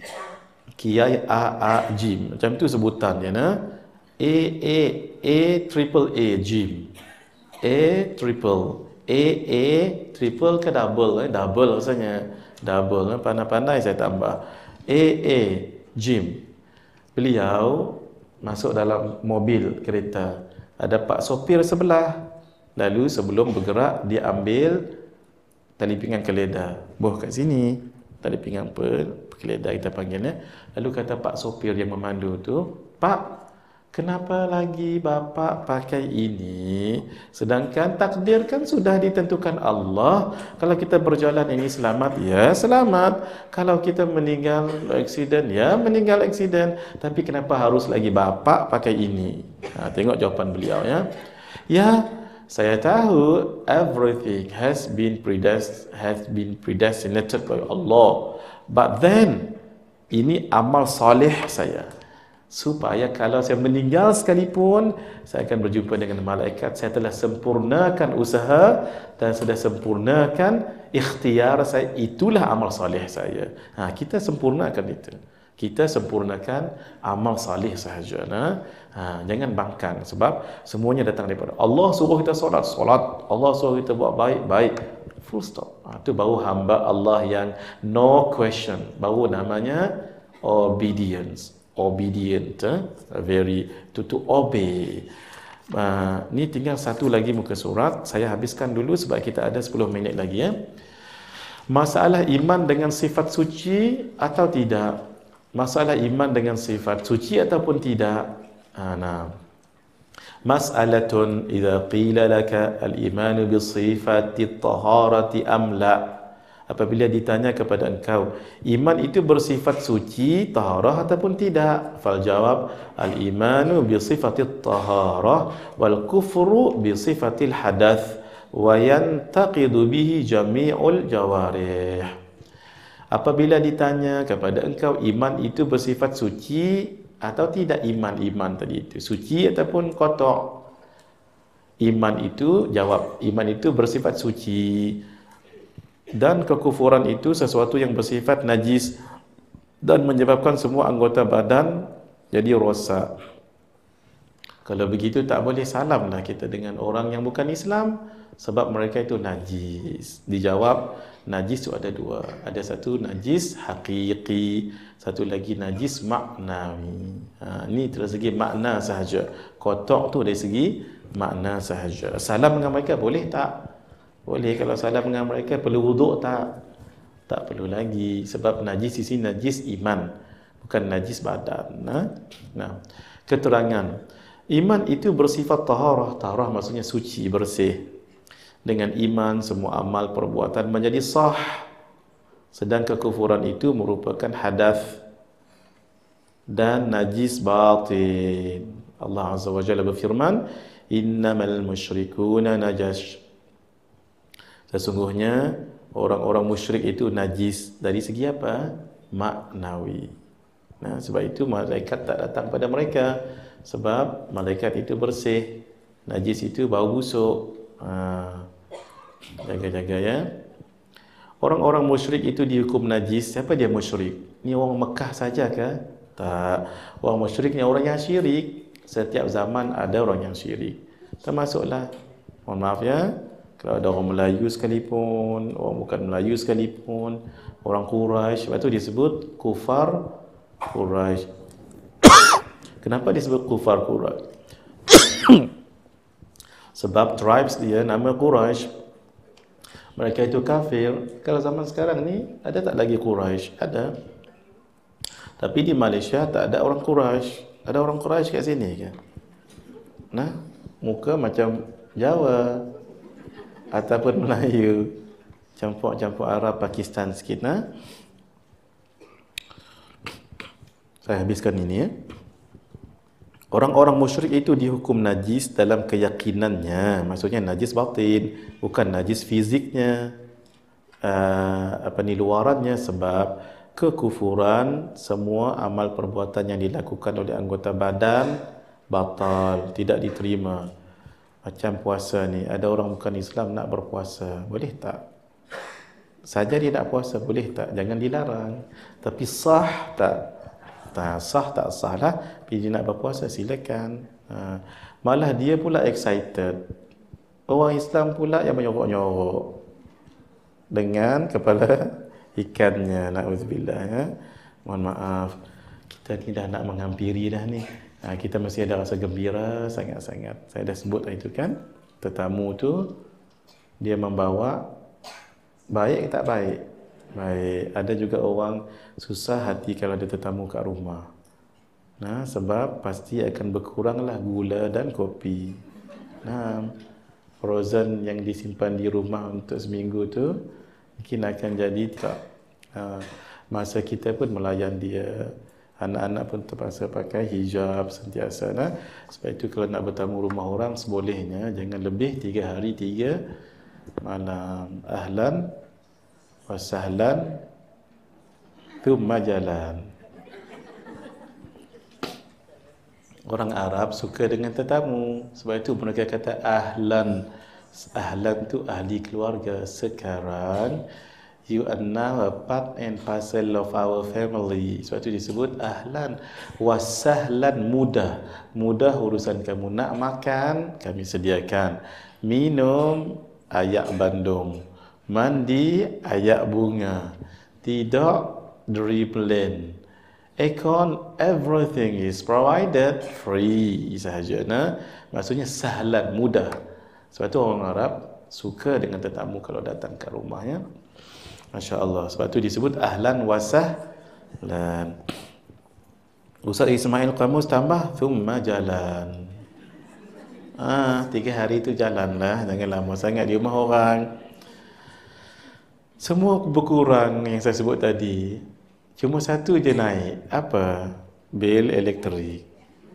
Kiai A A Jim. Macam tu sebutannya, nah. A A A triple A Jim. A triple A A triple ke double? Eh? Double rasanya. Double, pandai-pandai saya tambah. A A Jim. Beliau masuk dalam mobil kereta. Ada pak sopir sebelah. Lalu sebelum bergerak, dia ambil tali pinggang keleda. Boh kat sini. Tali pinggang per, keleda kita panggilnya. Lalu kata pak sopir yang memandu tu, Pak, kenapa lagi Bapak pakai ini? Sedangkan takdir kan sudah ditentukan Allah. Kalau kita berjalan ini selamat, ya selamat. Kalau kita meninggal aksiden, ya meninggal aksiden. Tapi kenapa harus lagi Bapak pakai ini? Nah, tengok jawapan beliau ya. Ya, saya tahu everything has been predest has been predestinated by Allah. But then, ini amal soleh saya. Supaya kalau saya meninggal sekalipun, saya akan berjumpa dengan malaikat. Saya telah sempurnakan usaha dan sudah sempurnakan ikhtiar saya. Itulah amal soleh saya. Ha, kita sempurnakan itu. Kita sempurnakan amal salih sahaja. Nah, ha, jangan bangkang. Sebab semuanya datang daripada Allah. Suruh kita solat, solat. Allah suruh kita buat baik, baik. Full stop. Ha, itu baru hamba Allah yang no question. Baru namanya obedience. Obedient, eh? Very to to obey. Uh, ni tinggal satu lagi muka surat. Saya habiskan dulu sebab kita ada sepuluh minit lagi ya. Masalah iman dengan sifat suci atau tidak. Masalah iman dengan sifat suci ataupun tidak. Uh, nah. Mas'alatun idza qila laka al-iman bi sifati taharati am la. Apabila ditanya kepada engkau, iman itu bersifat suci, taharah ataupun tidak? Fal jawab, al-imanu bi sifatit taharah wal kufru bi sifatil hadath wa yantaqidu bihi jami'ul jawarih. Apabila ditanya kepada engkau, iman itu bersifat suci atau tidak? Iman-iman tadi itu suci ataupun kotor? Iman itu, jawab, iman itu bersifat suci. Dan kekufuran itu sesuatu yang bersifat najis dan menyebabkan semua anggota badan jadi rosak. Kalau begitu tak boleh salamlah kita dengan orang yang bukan Islam sebab mereka itu najis. Dijawab, Najis tu ada dua. Ada satu najis haqiqi, satu lagi najis maknawi. Ha, ni dari segi makna sahaja. Kotak tu dari segi makna sahaja. Salam dengan mereka boleh tak? Boleh. Kalau salam dengan mereka perlu wuduk tak? Tak perlu lagi. Sebab najis di sini najis iman, bukan najis badan. Nah, nah. Keterangan iman itu bersifat taharah. Taharah maksudnya suci, bersih. Dengan iman semua amal perbuatan menjadi sah. Sedang kekufuran itu merupakan hadath dan najis batin. Allah Azza wa Jalla berfirman, innamal musyrikuna najas. Sesungguhnya orang-orang musyrik itu najis. Dari segi apa? Maknawi. Nah, sebab itu malaikat tak datang pada mereka. Sebab malaikat itu bersih. Najis itu bau busuk. Ha, jaga-jaga ya. Orang-orang musyrik itu dihukum najis. Siapa dia musyrik? Ni orang Mekah saja ke? Tak. Orang musyrik ni orang yang syirik. Setiap zaman ada orang yang syirik. Termasuklah, mohon maaf ya, kalau ada orang Melayu sekalipun, orang bukan Melayu sekalipun, orang Quraisy, sebab itu disebut kufar Quraisy. Kenapa disebut kufar Quraisy? Sebab tribes dia nama Quraisy. Mereka itu kafir. Kalau zaman sekarang ni ada tak lagi Quraisy? Ada. Tapi di Malaysia tak ada orang Quraisy. Ada orang Quraisy kat sini ke? Nah, muka macam Jawa ataupun Melayu, campur-campur Arab, Pakistan sikit. Nah, saya habiskan ini ya. Orang-orang musyrik itu dihukum najis dalam keyakinannya. Maksudnya najis batin, bukan najis fiziknya, uh, apa ni luarannya. Sebab kekufuran, semua amal perbuatan yang dilakukan oleh anggota badan batal, tidak diterima. Macam puasa ni, ada orang bukan Islam nak berpuasa, boleh tak? Saja dia nak puasa, boleh tak? Jangan dilarang. Tapi sah tak? Tak sah, tak sah lah. Bila dia nak berpuasa, silakan. Ha. Malah dia pula excited. Orang Islam pula yang menyorok-nyorok dengan kepala ikannya. Na'udzubillah ya. Mohon maaf, kita ni dah nak menghampiri dah ni. Ha, kita mesti ada rasa gembira sangat-sangat. Saya dah sebut itu kan, tetamu tu dia membawa, baik tak baik? Baik. Ada juga orang susah hati kalau ada tetamu kat rumah. Nah, sebab pasti akan berkuranglah gula dan kopi. Nah, frozen yang disimpan di rumah untuk seminggu tu mungkin akan jadi tak. Ha, masa kita pun melayan dia. Anak-anak pun terpaksa pakai hijab sentiasa. Nah, sebab itu kalau nak bertamu rumah orang sebolehnya jangan lebih tiga hari tiga malam. Ahlan wa sahlan thumma jalan. Orang Arab suka dengan tetamu. Sebab itu mereka kata ahlan. Ahlan tu ahli keluarga. Sekarang you are now a part and parcel of our family. Sebab itu disebut ahlan. Wasahlan, mudah. Mudah urusan kamu. Nak makan, kami sediakan. Minum, ayak bandung. Mandi, ayak bunga. Tidak, dribbling. Aircon, everything is provided free sahaja. Nah, maksudnya sahlan, mudah. Sebab itu orang Arab suka dengan tetamu kalau datang ke rumahnya. Masya Allah. Sebab itu disebut ahlan wasahlan. Ustaz Ismail Qamus tambah thumma jalan. Ah, tiga hari itu jalanlah, jangan lama sangat di rumah orang. Semua berkurang yang saya sebut tadi. Cuma satu je naik. Apa? Bil elektrik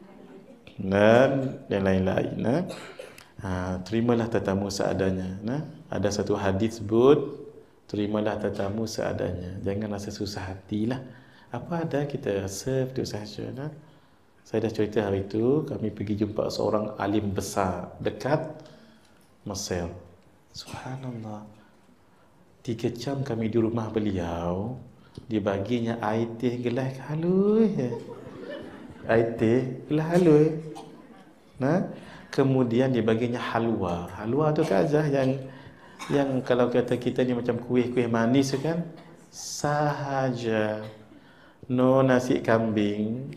dan yang lain-lain. Nah, ha, terimalah tetamu seadanya. Nah, ada satu hadis sebut, terimalah tetamu seadanya. Jangan rasa susah hatilah. Apa ada kita serve tu sahaja. Nah, saya dah cerita hari itu kami pergi jumpa seorang alim besar dekat Mesir. Subhanallah. Tiga jam kami di rumah beliau. Dibaginya air teh gelas halus. Air teh gelas halus. Nah, kemudian dibaginya halwa. Halwa tu kazah yang Yang kalau kata kita ni macam kuih-kuih manis kan, sahaja. No nasi kambing,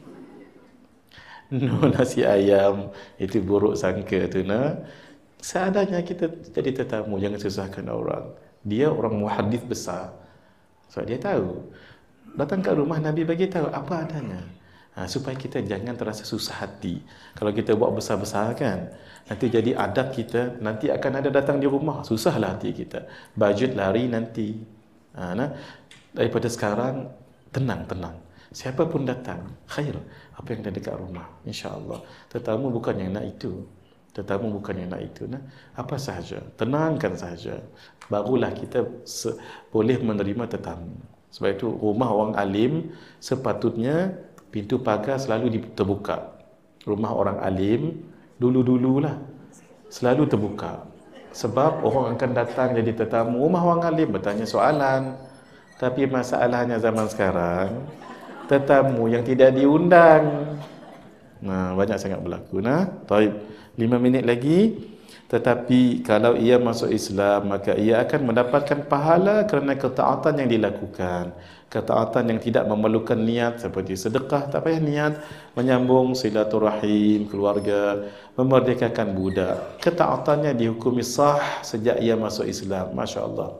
no nasi ayam, itu buruk sangka tu nah. Seadanya kita jadi tetamu, jangan susahkan orang. Dia orang muhaddis besar, so dia tahu. Datang ke rumah Nabi bagi tahu apa adanya. Ha, supaya kita jangan terasa susah hati. Kalau kita buat besar-besar kan, nanti jadi adab kita, nanti akan ada datang di rumah, susahlah hati kita. Bajet lari nanti. Ha, nah, daripada sekarang tenang-tenang. Siapa pun datang, khair. Apa yang ada dekat rumah, insya-Allah. Tetamu bukan yang nak itu. Tetamu bukan yang nak itu. Nah, apa sahaja, tenangkan sahaja. Barulah kita boleh menerima tetamu. Sebab itu rumah orang alim sepatutnya pintu pagar selalu terbuka. Rumah orang alim dulu-dululah selalu terbuka. Sebab orang akan datang jadi tetamu rumah orang alim, bertanya soalan. Tapi masalahnya zaman sekarang, tetamu yang tidak diundang. Nah, banyak sangat berlaku. Nah, taib. Lima minit lagi. Tetapi kalau ia masuk Islam, maka ia akan mendapatkan pahala kerana ketaatan yang dilakukan. Ketaatan yang tidak memerlukan niat seperti sedekah, tak payah niat, menyambung silaturahim keluarga, memerdekakan budak. Ketaatannya dihukumi sah sejak ia masuk Islam. Masya Allah.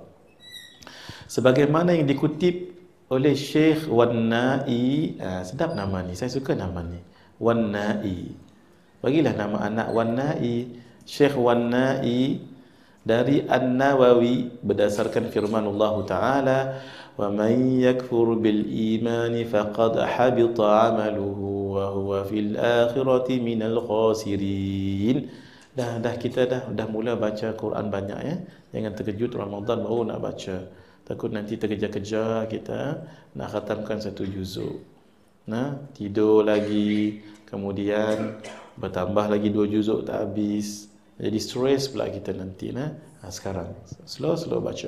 Sebagaimana yang dikutip oleh Syekh Wan-Na'i, ah, sedap nama ni, saya suka nama ni, Wan-Na'i. Bagilah nama anak Wan-Na'i. Syekh Wan-Na'i dari An-Nawawi berdasarkan firman Allah Ta'ala, wa man yakfur bil imani faqad habita 'amaluhu wa huwa fil akhirati minal khasirin. Dah dah kita dah dah mula baca Quran banyak ya. Jangan terkejut Ramadan baru nak baca. Takut nanti terkejar-kejar kita nak khatamkan satu juzuk. Nah, tidur lagi, kemudian bertambah lagi dua juzuk tak habis. Jadi stres pula kita nanti nah. Ha, sekarang slow-slow baca.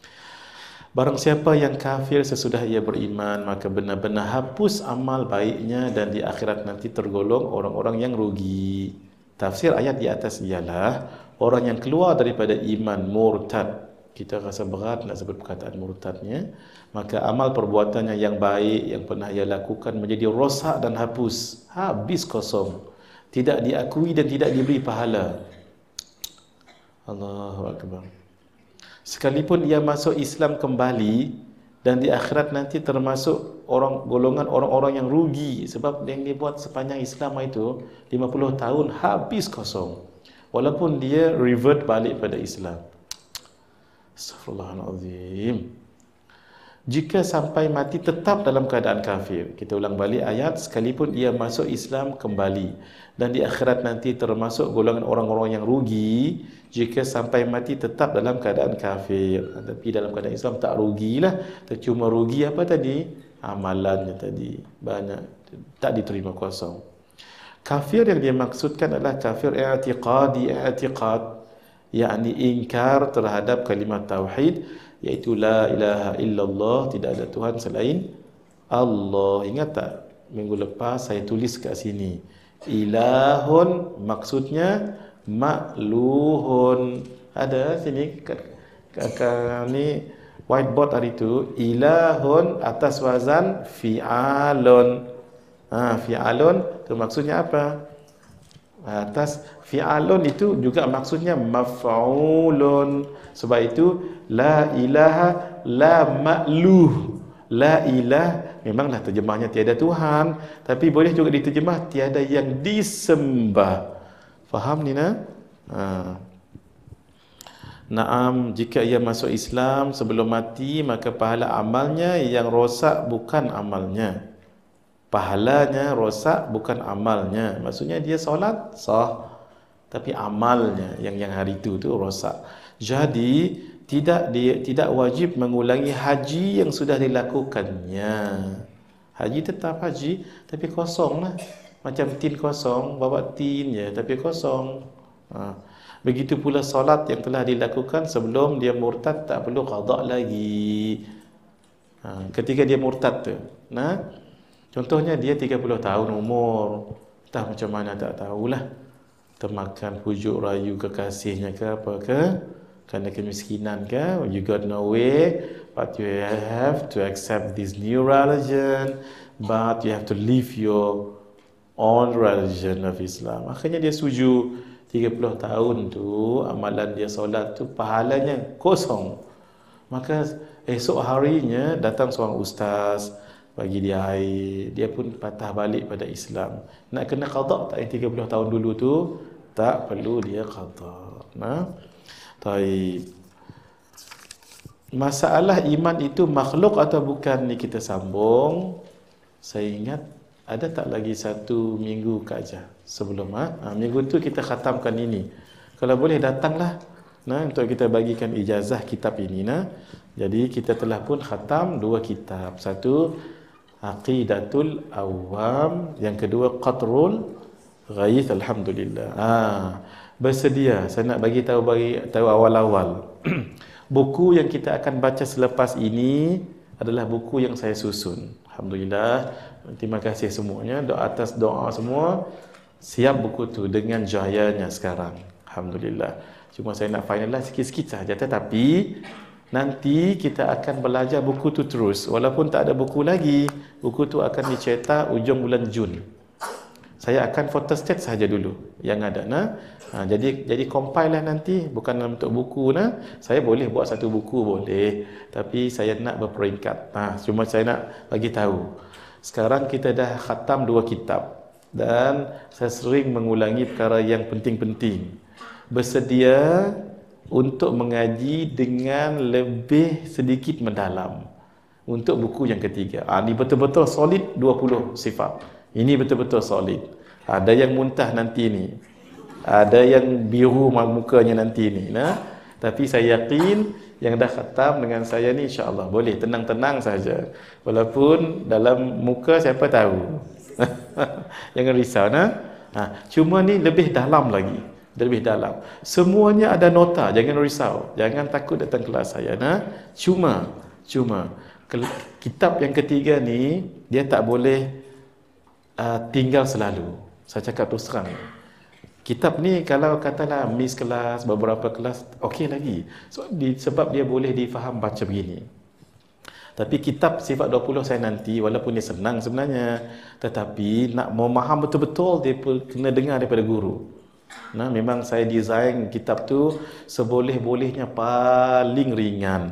Barang siapa yang kafir sesudah ia beriman, maka benar-benar hapus amal baiknya dan di akhirat nanti tergolong orang-orang yang rugi. Tafsir ayat di atas ialah orang yang keluar daripada iman murtad. Kita rasa berat nak sebut perkataan murtadnya, maka amal perbuatannya yang baik yang pernah ia lakukan menjadi rosak dan hapus, habis kosong, tidak diakui dan tidak diberi pahala. Allahu Akbar. Sekalipun ia masuk Islam kembali dan di akhirat nanti termasuk orang golongan orang-orang yang rugi, sebab yang dia buat sepanjang Islam itu lima puluh tahun habis kosong, walaupun dia revert balik pada Islam. Astaghfirullahaladzim. Jika sampai mati tetap dalam keadaan kafir. Kita ulang balik ayat, sekalipun ia masuk Islam kembali dan di akhirat nanti termasuk golongan orang-orang yang rugi jika sampai mati tetap dalam keadaan kafir. Tapi dalam keadaan Islam tak rugilah. Cuma rugi apa tadi? Amalannya tadi banyak tak diterima kosong. Kafir yang dia maksudkan adalah kafir i'tiqadi, i'tiqad, yakni ingkar terhadap kalimat tauhid, iaitu la ilaha illallah, tidak ada Tuhan selain Allah. Ingat tak minggu lepas saya tulis kat sini, ilahun maksudnya makluhun. Ada sini kat, kat, kat ni whiteboard hari tu, ilahun atas wazan fi'alun. Ha, fi'alun tu maksudnya apa? Atas fi'alun itu juga maksudnya maf'ulun. Sebab itu la ilaha la ma'luh. La ilah memanglah terjemahnya tiada Tuhan, tapi boleh juga diterjemah tiada yang disembah. Faham ni nah? Ha. Naam, jika ia masuk Islam sebelum mati, maka pahala amalnya yang rosak bukan amalnya. Pahalanya rosak bukan amalnya. Maksudnya dia solat sah, tapi amalnya yang yang hari itu tu rosak. Jadi tidak dia tidak wajib mengulangi haji yang sudah dilakukannya. Haji tetap haji, tapi kosong lah. Macam tin kosong, bawa tin je, tapi kosong. Ha. Begitu pula solat yang telah dilakukan sebelum dia murtad, tak perlu qada lagi. Ha. Ketika dia murtad tu, nah, contohnya dia tiga puluh tahun umur, entah macam mana tak tahulah, termakan pujuk rayu kekasihnya ke apa ke, kerana kemiskinan ke, you got no way, but you have to accept this new religion, but you have to live your own religion of Islam. Akhirnya dia setuju. Tiga puluh tahun tu amalan dia solat tu pahalanya kosong. Maka esok harinya datang seorang ustaz, bagi dia air, dia pun patah balik pada Islam. Nak kena qada tak yang tiga puluh tahun dulu tu? Tak perlu dia qada. Nah. Taib. Masalah iman itu makhluk atau bukan ni kita sambung. Saya ingat ada tak lagi satu minggu kaja sebelum ha? ha minggu tu kita khatamkan ini. Kalau boleh datanglah nah untuk kita bagikan ijazah kitab ini nah. Jadi kita telah pun khatam dua kitab. Satu Aqidatul Awam, yang kedua Qatrul Ghaith. Alhamdulillah. Ah, bersedia saya nak bagi tahu bagi tahu awal-awal. Buku yang kita akan baca selepas ini adalah buku yang saya susun. Alhamdulillah. Terima kasih semuanya. Doa atas doa semua. Siap buku tu dengan jayanya sekarang. Alhamdulillah. Cuma saya nak finalize sikit-sikit saja. Tetapi nanti kita akan belajar buku tu terus. Walaupun tak ada buku lagi, buku tu akan dicetak ujung bulan Jun. Saya akan photostat saja dulu yang ada. Nah, ha, jadi jadi compile lah nanti. Bukan dalam bentuk buku. Nah, saya boleh buat satu buku boleh. Tapi saya nak berperingkat. Nah, cuma saya nak bagi tahu. Sekarang kita dah khatam dua kitab. Dan saya sering mengulangi perkara yang penting-penting. Bersedia untuk mengaji dengan lebih sedikit mendalam untuk buku yang ketiga. Ah, ini betul-betul solid dua puluh sifat. Ini betul-betul solid. Ada yang muntah nanti ni. Ada yang biru mukanya nanti ni. Nah, tapi saya yakin yang dah khatam dengan saya ni insya-Allah boleh tenang-tenang saja. Walaupun dalam muka siapa tahu. Jangan risau nah. Ha, cuma ni lebih dalam lagi. Lebih dalam. Semuanya ada nota, jangan risau. Jangan takut datang kelas saya nah. Cuma cuma kitab yang ketiga ni dia tak boleh uh, tinggal selalu. Saya cakap terus terang. Kitab ni kalau katalah miss kelas, beberapa kelas, okey lagi. So, di, sebab dia boleh difaham baca begini. Tapi kitab sifat dua puluh saya nanti, walaupun dia senang sebenarnya, tetapi nak memaham betul-betul, dia pun kena dengar daripada guru. Nah, memang saya design kitab tu seboleh-bolehnya paling ringan.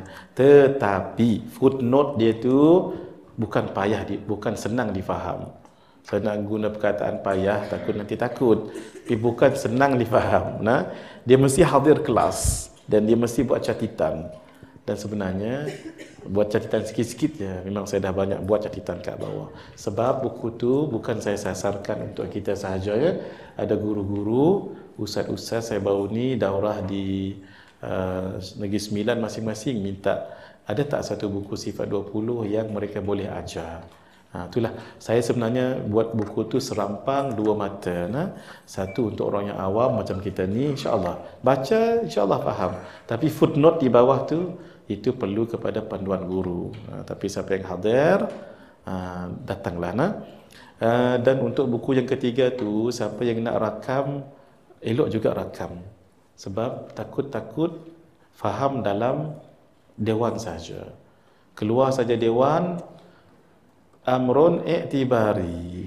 Tetapi footnote dia tu bukan payah, bukan senang difaham. Saya nak guna perkataan payah, takut nanti takut. Tapi bukan senang difaham. Nah, dia mesti hadir kelas dan dia mesti buat catatan. Dan sebenarnya buat catatan sikit-sikit je. Memang saya dah banyak buat catatan kat bawah. Sebab buku tu bukan saya sasarkan untuk kita sahaja ya. Ada guru-guru, ustaz-ustaz saya baru ni daurah di uh, Negeri Sembilan masing-masing minta ada tak satu buku sifat dua puluh yang mereka boleh ajar. Ha, itulah saya sebenarnya buat buku tu serampang dua mata nah. Satu untuk orang yang awam macam kita ni insya-Allah baca insya-Allah faham, tapi footnote di bawah tu itu perlu kepada panduan guru. Ha, tapi siapa yang hadir ha, datanglah nah. Ha, dan untuk buku yang ketiga tu siapa yang nak rakam elok juga rakam, sebab takut-takut faham dalam dewan saja. Keluar saja dewan amrun i'tibari.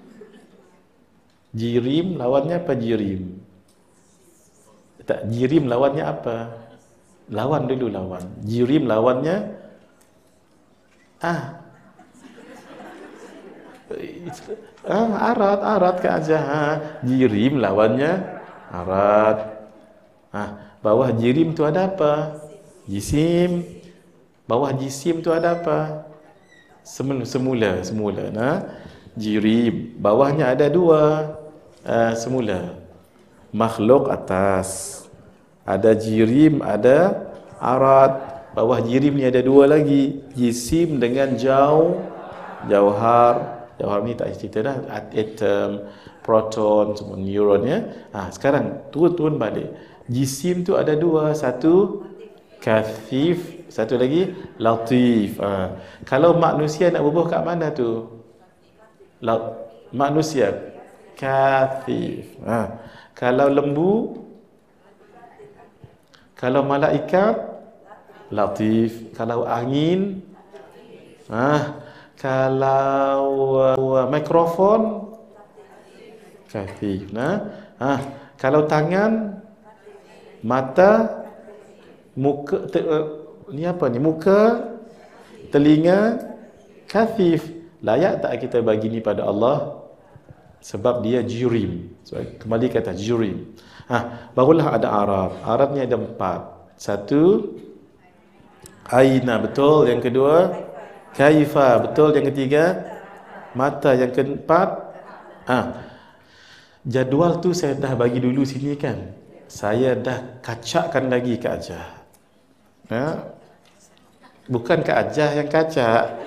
Jirim lawannya apa jirim? Tak, jirim lawannya apa? Lawan dulu lawan. Jirim lawannya ah. Ah, arat, arat ke aja. Ha. Jirim lawannya arat. Ah, bawah jirim tu ada apa? Jisim. Bawah jisim tu ada apa? Semula, semula, semula. Nah, jirib. Bawahnya ada dua. Uh, semula. Makhluk atas. Ada jirim, ada arat. Bawah jirim ni ada dua lagi. Jisim dengan jauh. Jauhar. Jauhar ni tak cerita dah. Atom, proton, semua neuron ya. Ha, sekarang turun-turun balik. Jisim tu ada dua. Satu kathif. Satu lagi latif. Ha. Kalau manusia nak bubuh kat mana tu? La manusia kathif. Ha. Kalau lembu, Kalau malaikat, latif. Kalau angin, ah, kalau uh, mikrofon, katif. Nah, ah, kalau tangan, mata, muka, te, uh, ni apa ni? Muka, telinga, katif. Layak tak kita bagi ni pada Allah? Sebab dia jurim. So, kembali kata jurim. Ha, barulah ada Arab. Arab ni ada empat. Satu, aina, betul. Yang kedua, kaifa, betul. Yang ketiga, mata. Yang keempat, ha, jadual tu saya dah bagi dulu sini kan. Saya dah kacakkan lagi ke Ajah. Ha? Bukan ke Ajah yang kacak.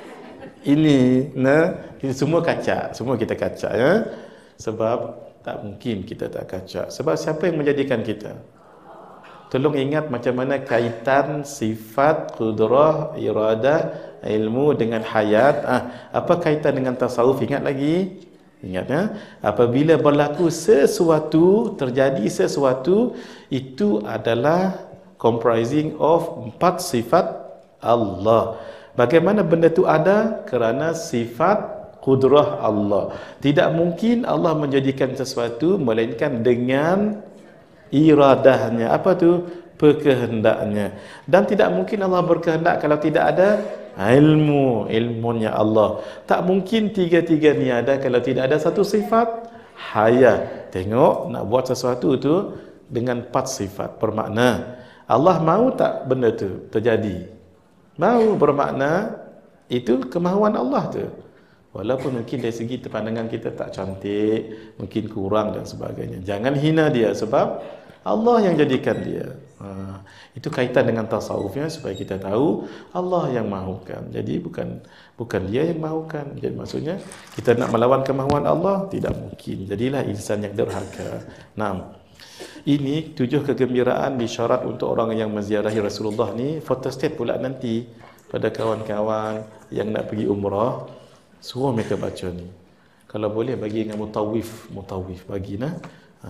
Ini, nah, kita semua kacak, semua kita kacak, ya. Sebab tak mungkin kita tak kacak. Sebab siapa yang menjadikan kita? Tolong ingat macam mana kaitan sifat, qudrah, iradah, ilmu dengan hayat. Ah, apa kaitan dengan tasawuf? Ingat lagi? Ingat, ya. Apabila berlaku sesuatu, terjadi sesuatu, itu adalah comprising of empat sifat Allah. Bagaimana benda itu ada? Kerana sifat qudrah Allah. Tidak mungkin Allah menjadikan sesuatu melainkan dengan iradahnya. Apa tu? Berkehendaknya. Dan tidak mungkin Allah berkehendak kalau tidak ada ilmu, ilmunya Allah. Tak mungkin tiga-tiga ni ada kalau tidak ada satu sifat hayat. Tengok, nak buat sesuatu tu dengan empat sifat bermakna Allah mahu tak benda tu terjadi? Mahu, bermakna itu kemahuan Allah tu. Walaupun mungkin dari segi pandangan kita tak cantik, mungkin kurang dan sebagainya. Jangan hina dia sebab Allah yang jadikan dia. Ha, itu kaitan dengan tasawufnya supaya kita tahu Allah yang mahukan. Jadi bukan bukan dia yang mahukan. Jadi maksudnya kita nak melawan kemahuan Allah tidak mungkin. Jadilah insan yang derhaka. Naam. Ini tujuh kegembiraan disyarat untuk orang yang menziarahi Rasulullah ni. Photostat pula nanti pada kawan-kawan yang nak pergi umrah, suruh mereka baca ni. Kalau boleh bagi dengan mutawif, mutawif bagi nah. Ha.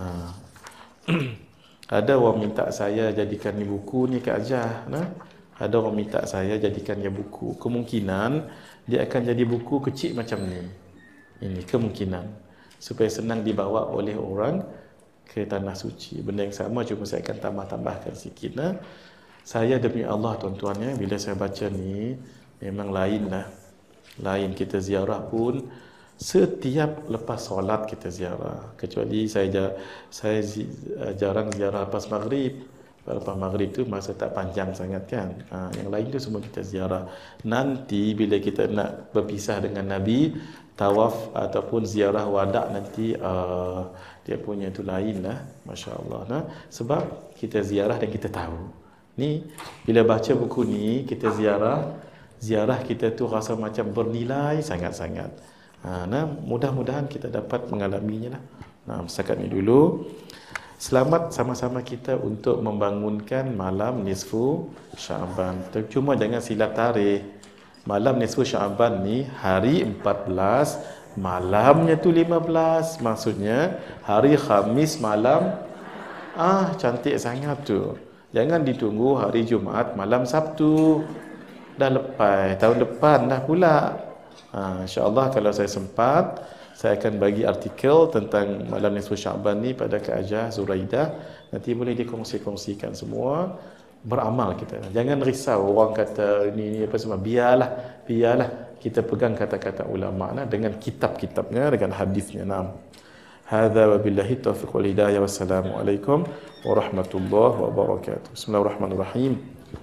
Ada orang minta saya jadikan ni buku ni ke Ajah, nah. Ada orang minta saya jadikan dia buku. Kemungkinan dia akan jadi buku kecil macam ni. Ini kemungkinan supaya senang dibawa oleh orang ke tanah suci. Benda yang sama cuma saya akan tambah-tambahkan sikit. Nah. Saya demi Allah tuan-tuan, ya, bila saya baca ni memang lain lah. Lain kita ziarah pun setiap lepas solat kita ziarah. Kecuali saya saya jarang ziarah lepas maghrib. Lepas maghrib tu masa tak panjang sangat kan. Ha, yang lain tu semua kita ziarah. Nanti bila kita nak berpisah dengan Nabi, tawaf ataupun ziarah wadak nanti uh, dia punya tu lain lah, Masya Allah. Nah, sebab kita ziarah dan kita tahu. Ni bila baca buku ni kita ziarah, ziarah kita tu rasa macam bernilai sangat-sangat. Ha, nah, mudah-mudahan kita dapat mengalaminya lah. Nah, setakat ni dulu. Selamat sama-sama kita untuk membangunkan malam nisfu Syaban. Cuma jangan silap tarikh. Malam nisfu Syaban ni hari empat belas, malamnya tu lima belas. Maksudnya hari Khamis malam. Ah, cantik sangat tu. Jangan ditunggu hari Jumaat malam Sabtu. Dah lepas, tahun depan dah pula. Ha, InsyaAllah kalau saya sempat, saya akan bagi artikel tentang malam nisfu Syaban ni pada Kak Ajah Zuraidah. Nanti boleh dikongsi-kongsikan semua. Beramal kita. Jangan risau orang kata ini, ini apa semua. Biarlah, biarlah kita pegang kata-kata ulama nah, dengan kitab-kitabnya, dengan hadisnya. Naam. Hadza wabillahi taufiq wal hidayah. Wassalamualaikum warahmatullahi wabarakatuh. Bismillahirrahmanirrahim.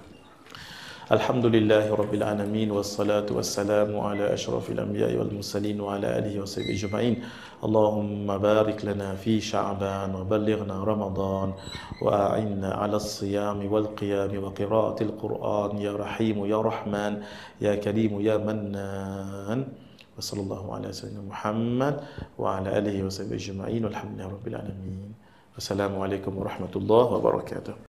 Alhamdulillahi rabbil alamin wassalatu wassalamu ala asyrafil anbiya'i wal mursalin wa ala alihi wa sahbihi ajma'in. Allahumma barik lana fi Sya'ban wa ballighna Ramadan wa a'inna 'ala as-siyami wal qiyami wa qira'atil Qur'an ya Rahim ya Rahman ya Karim ya Mannan. Wa sallallahu ala sayyidina Muhammad wa ala alihi wa sahbihi ajma'in. Walhamdulillahi rabbil alamin. Wassalamualaikum warahmatullahi wabarakatuh.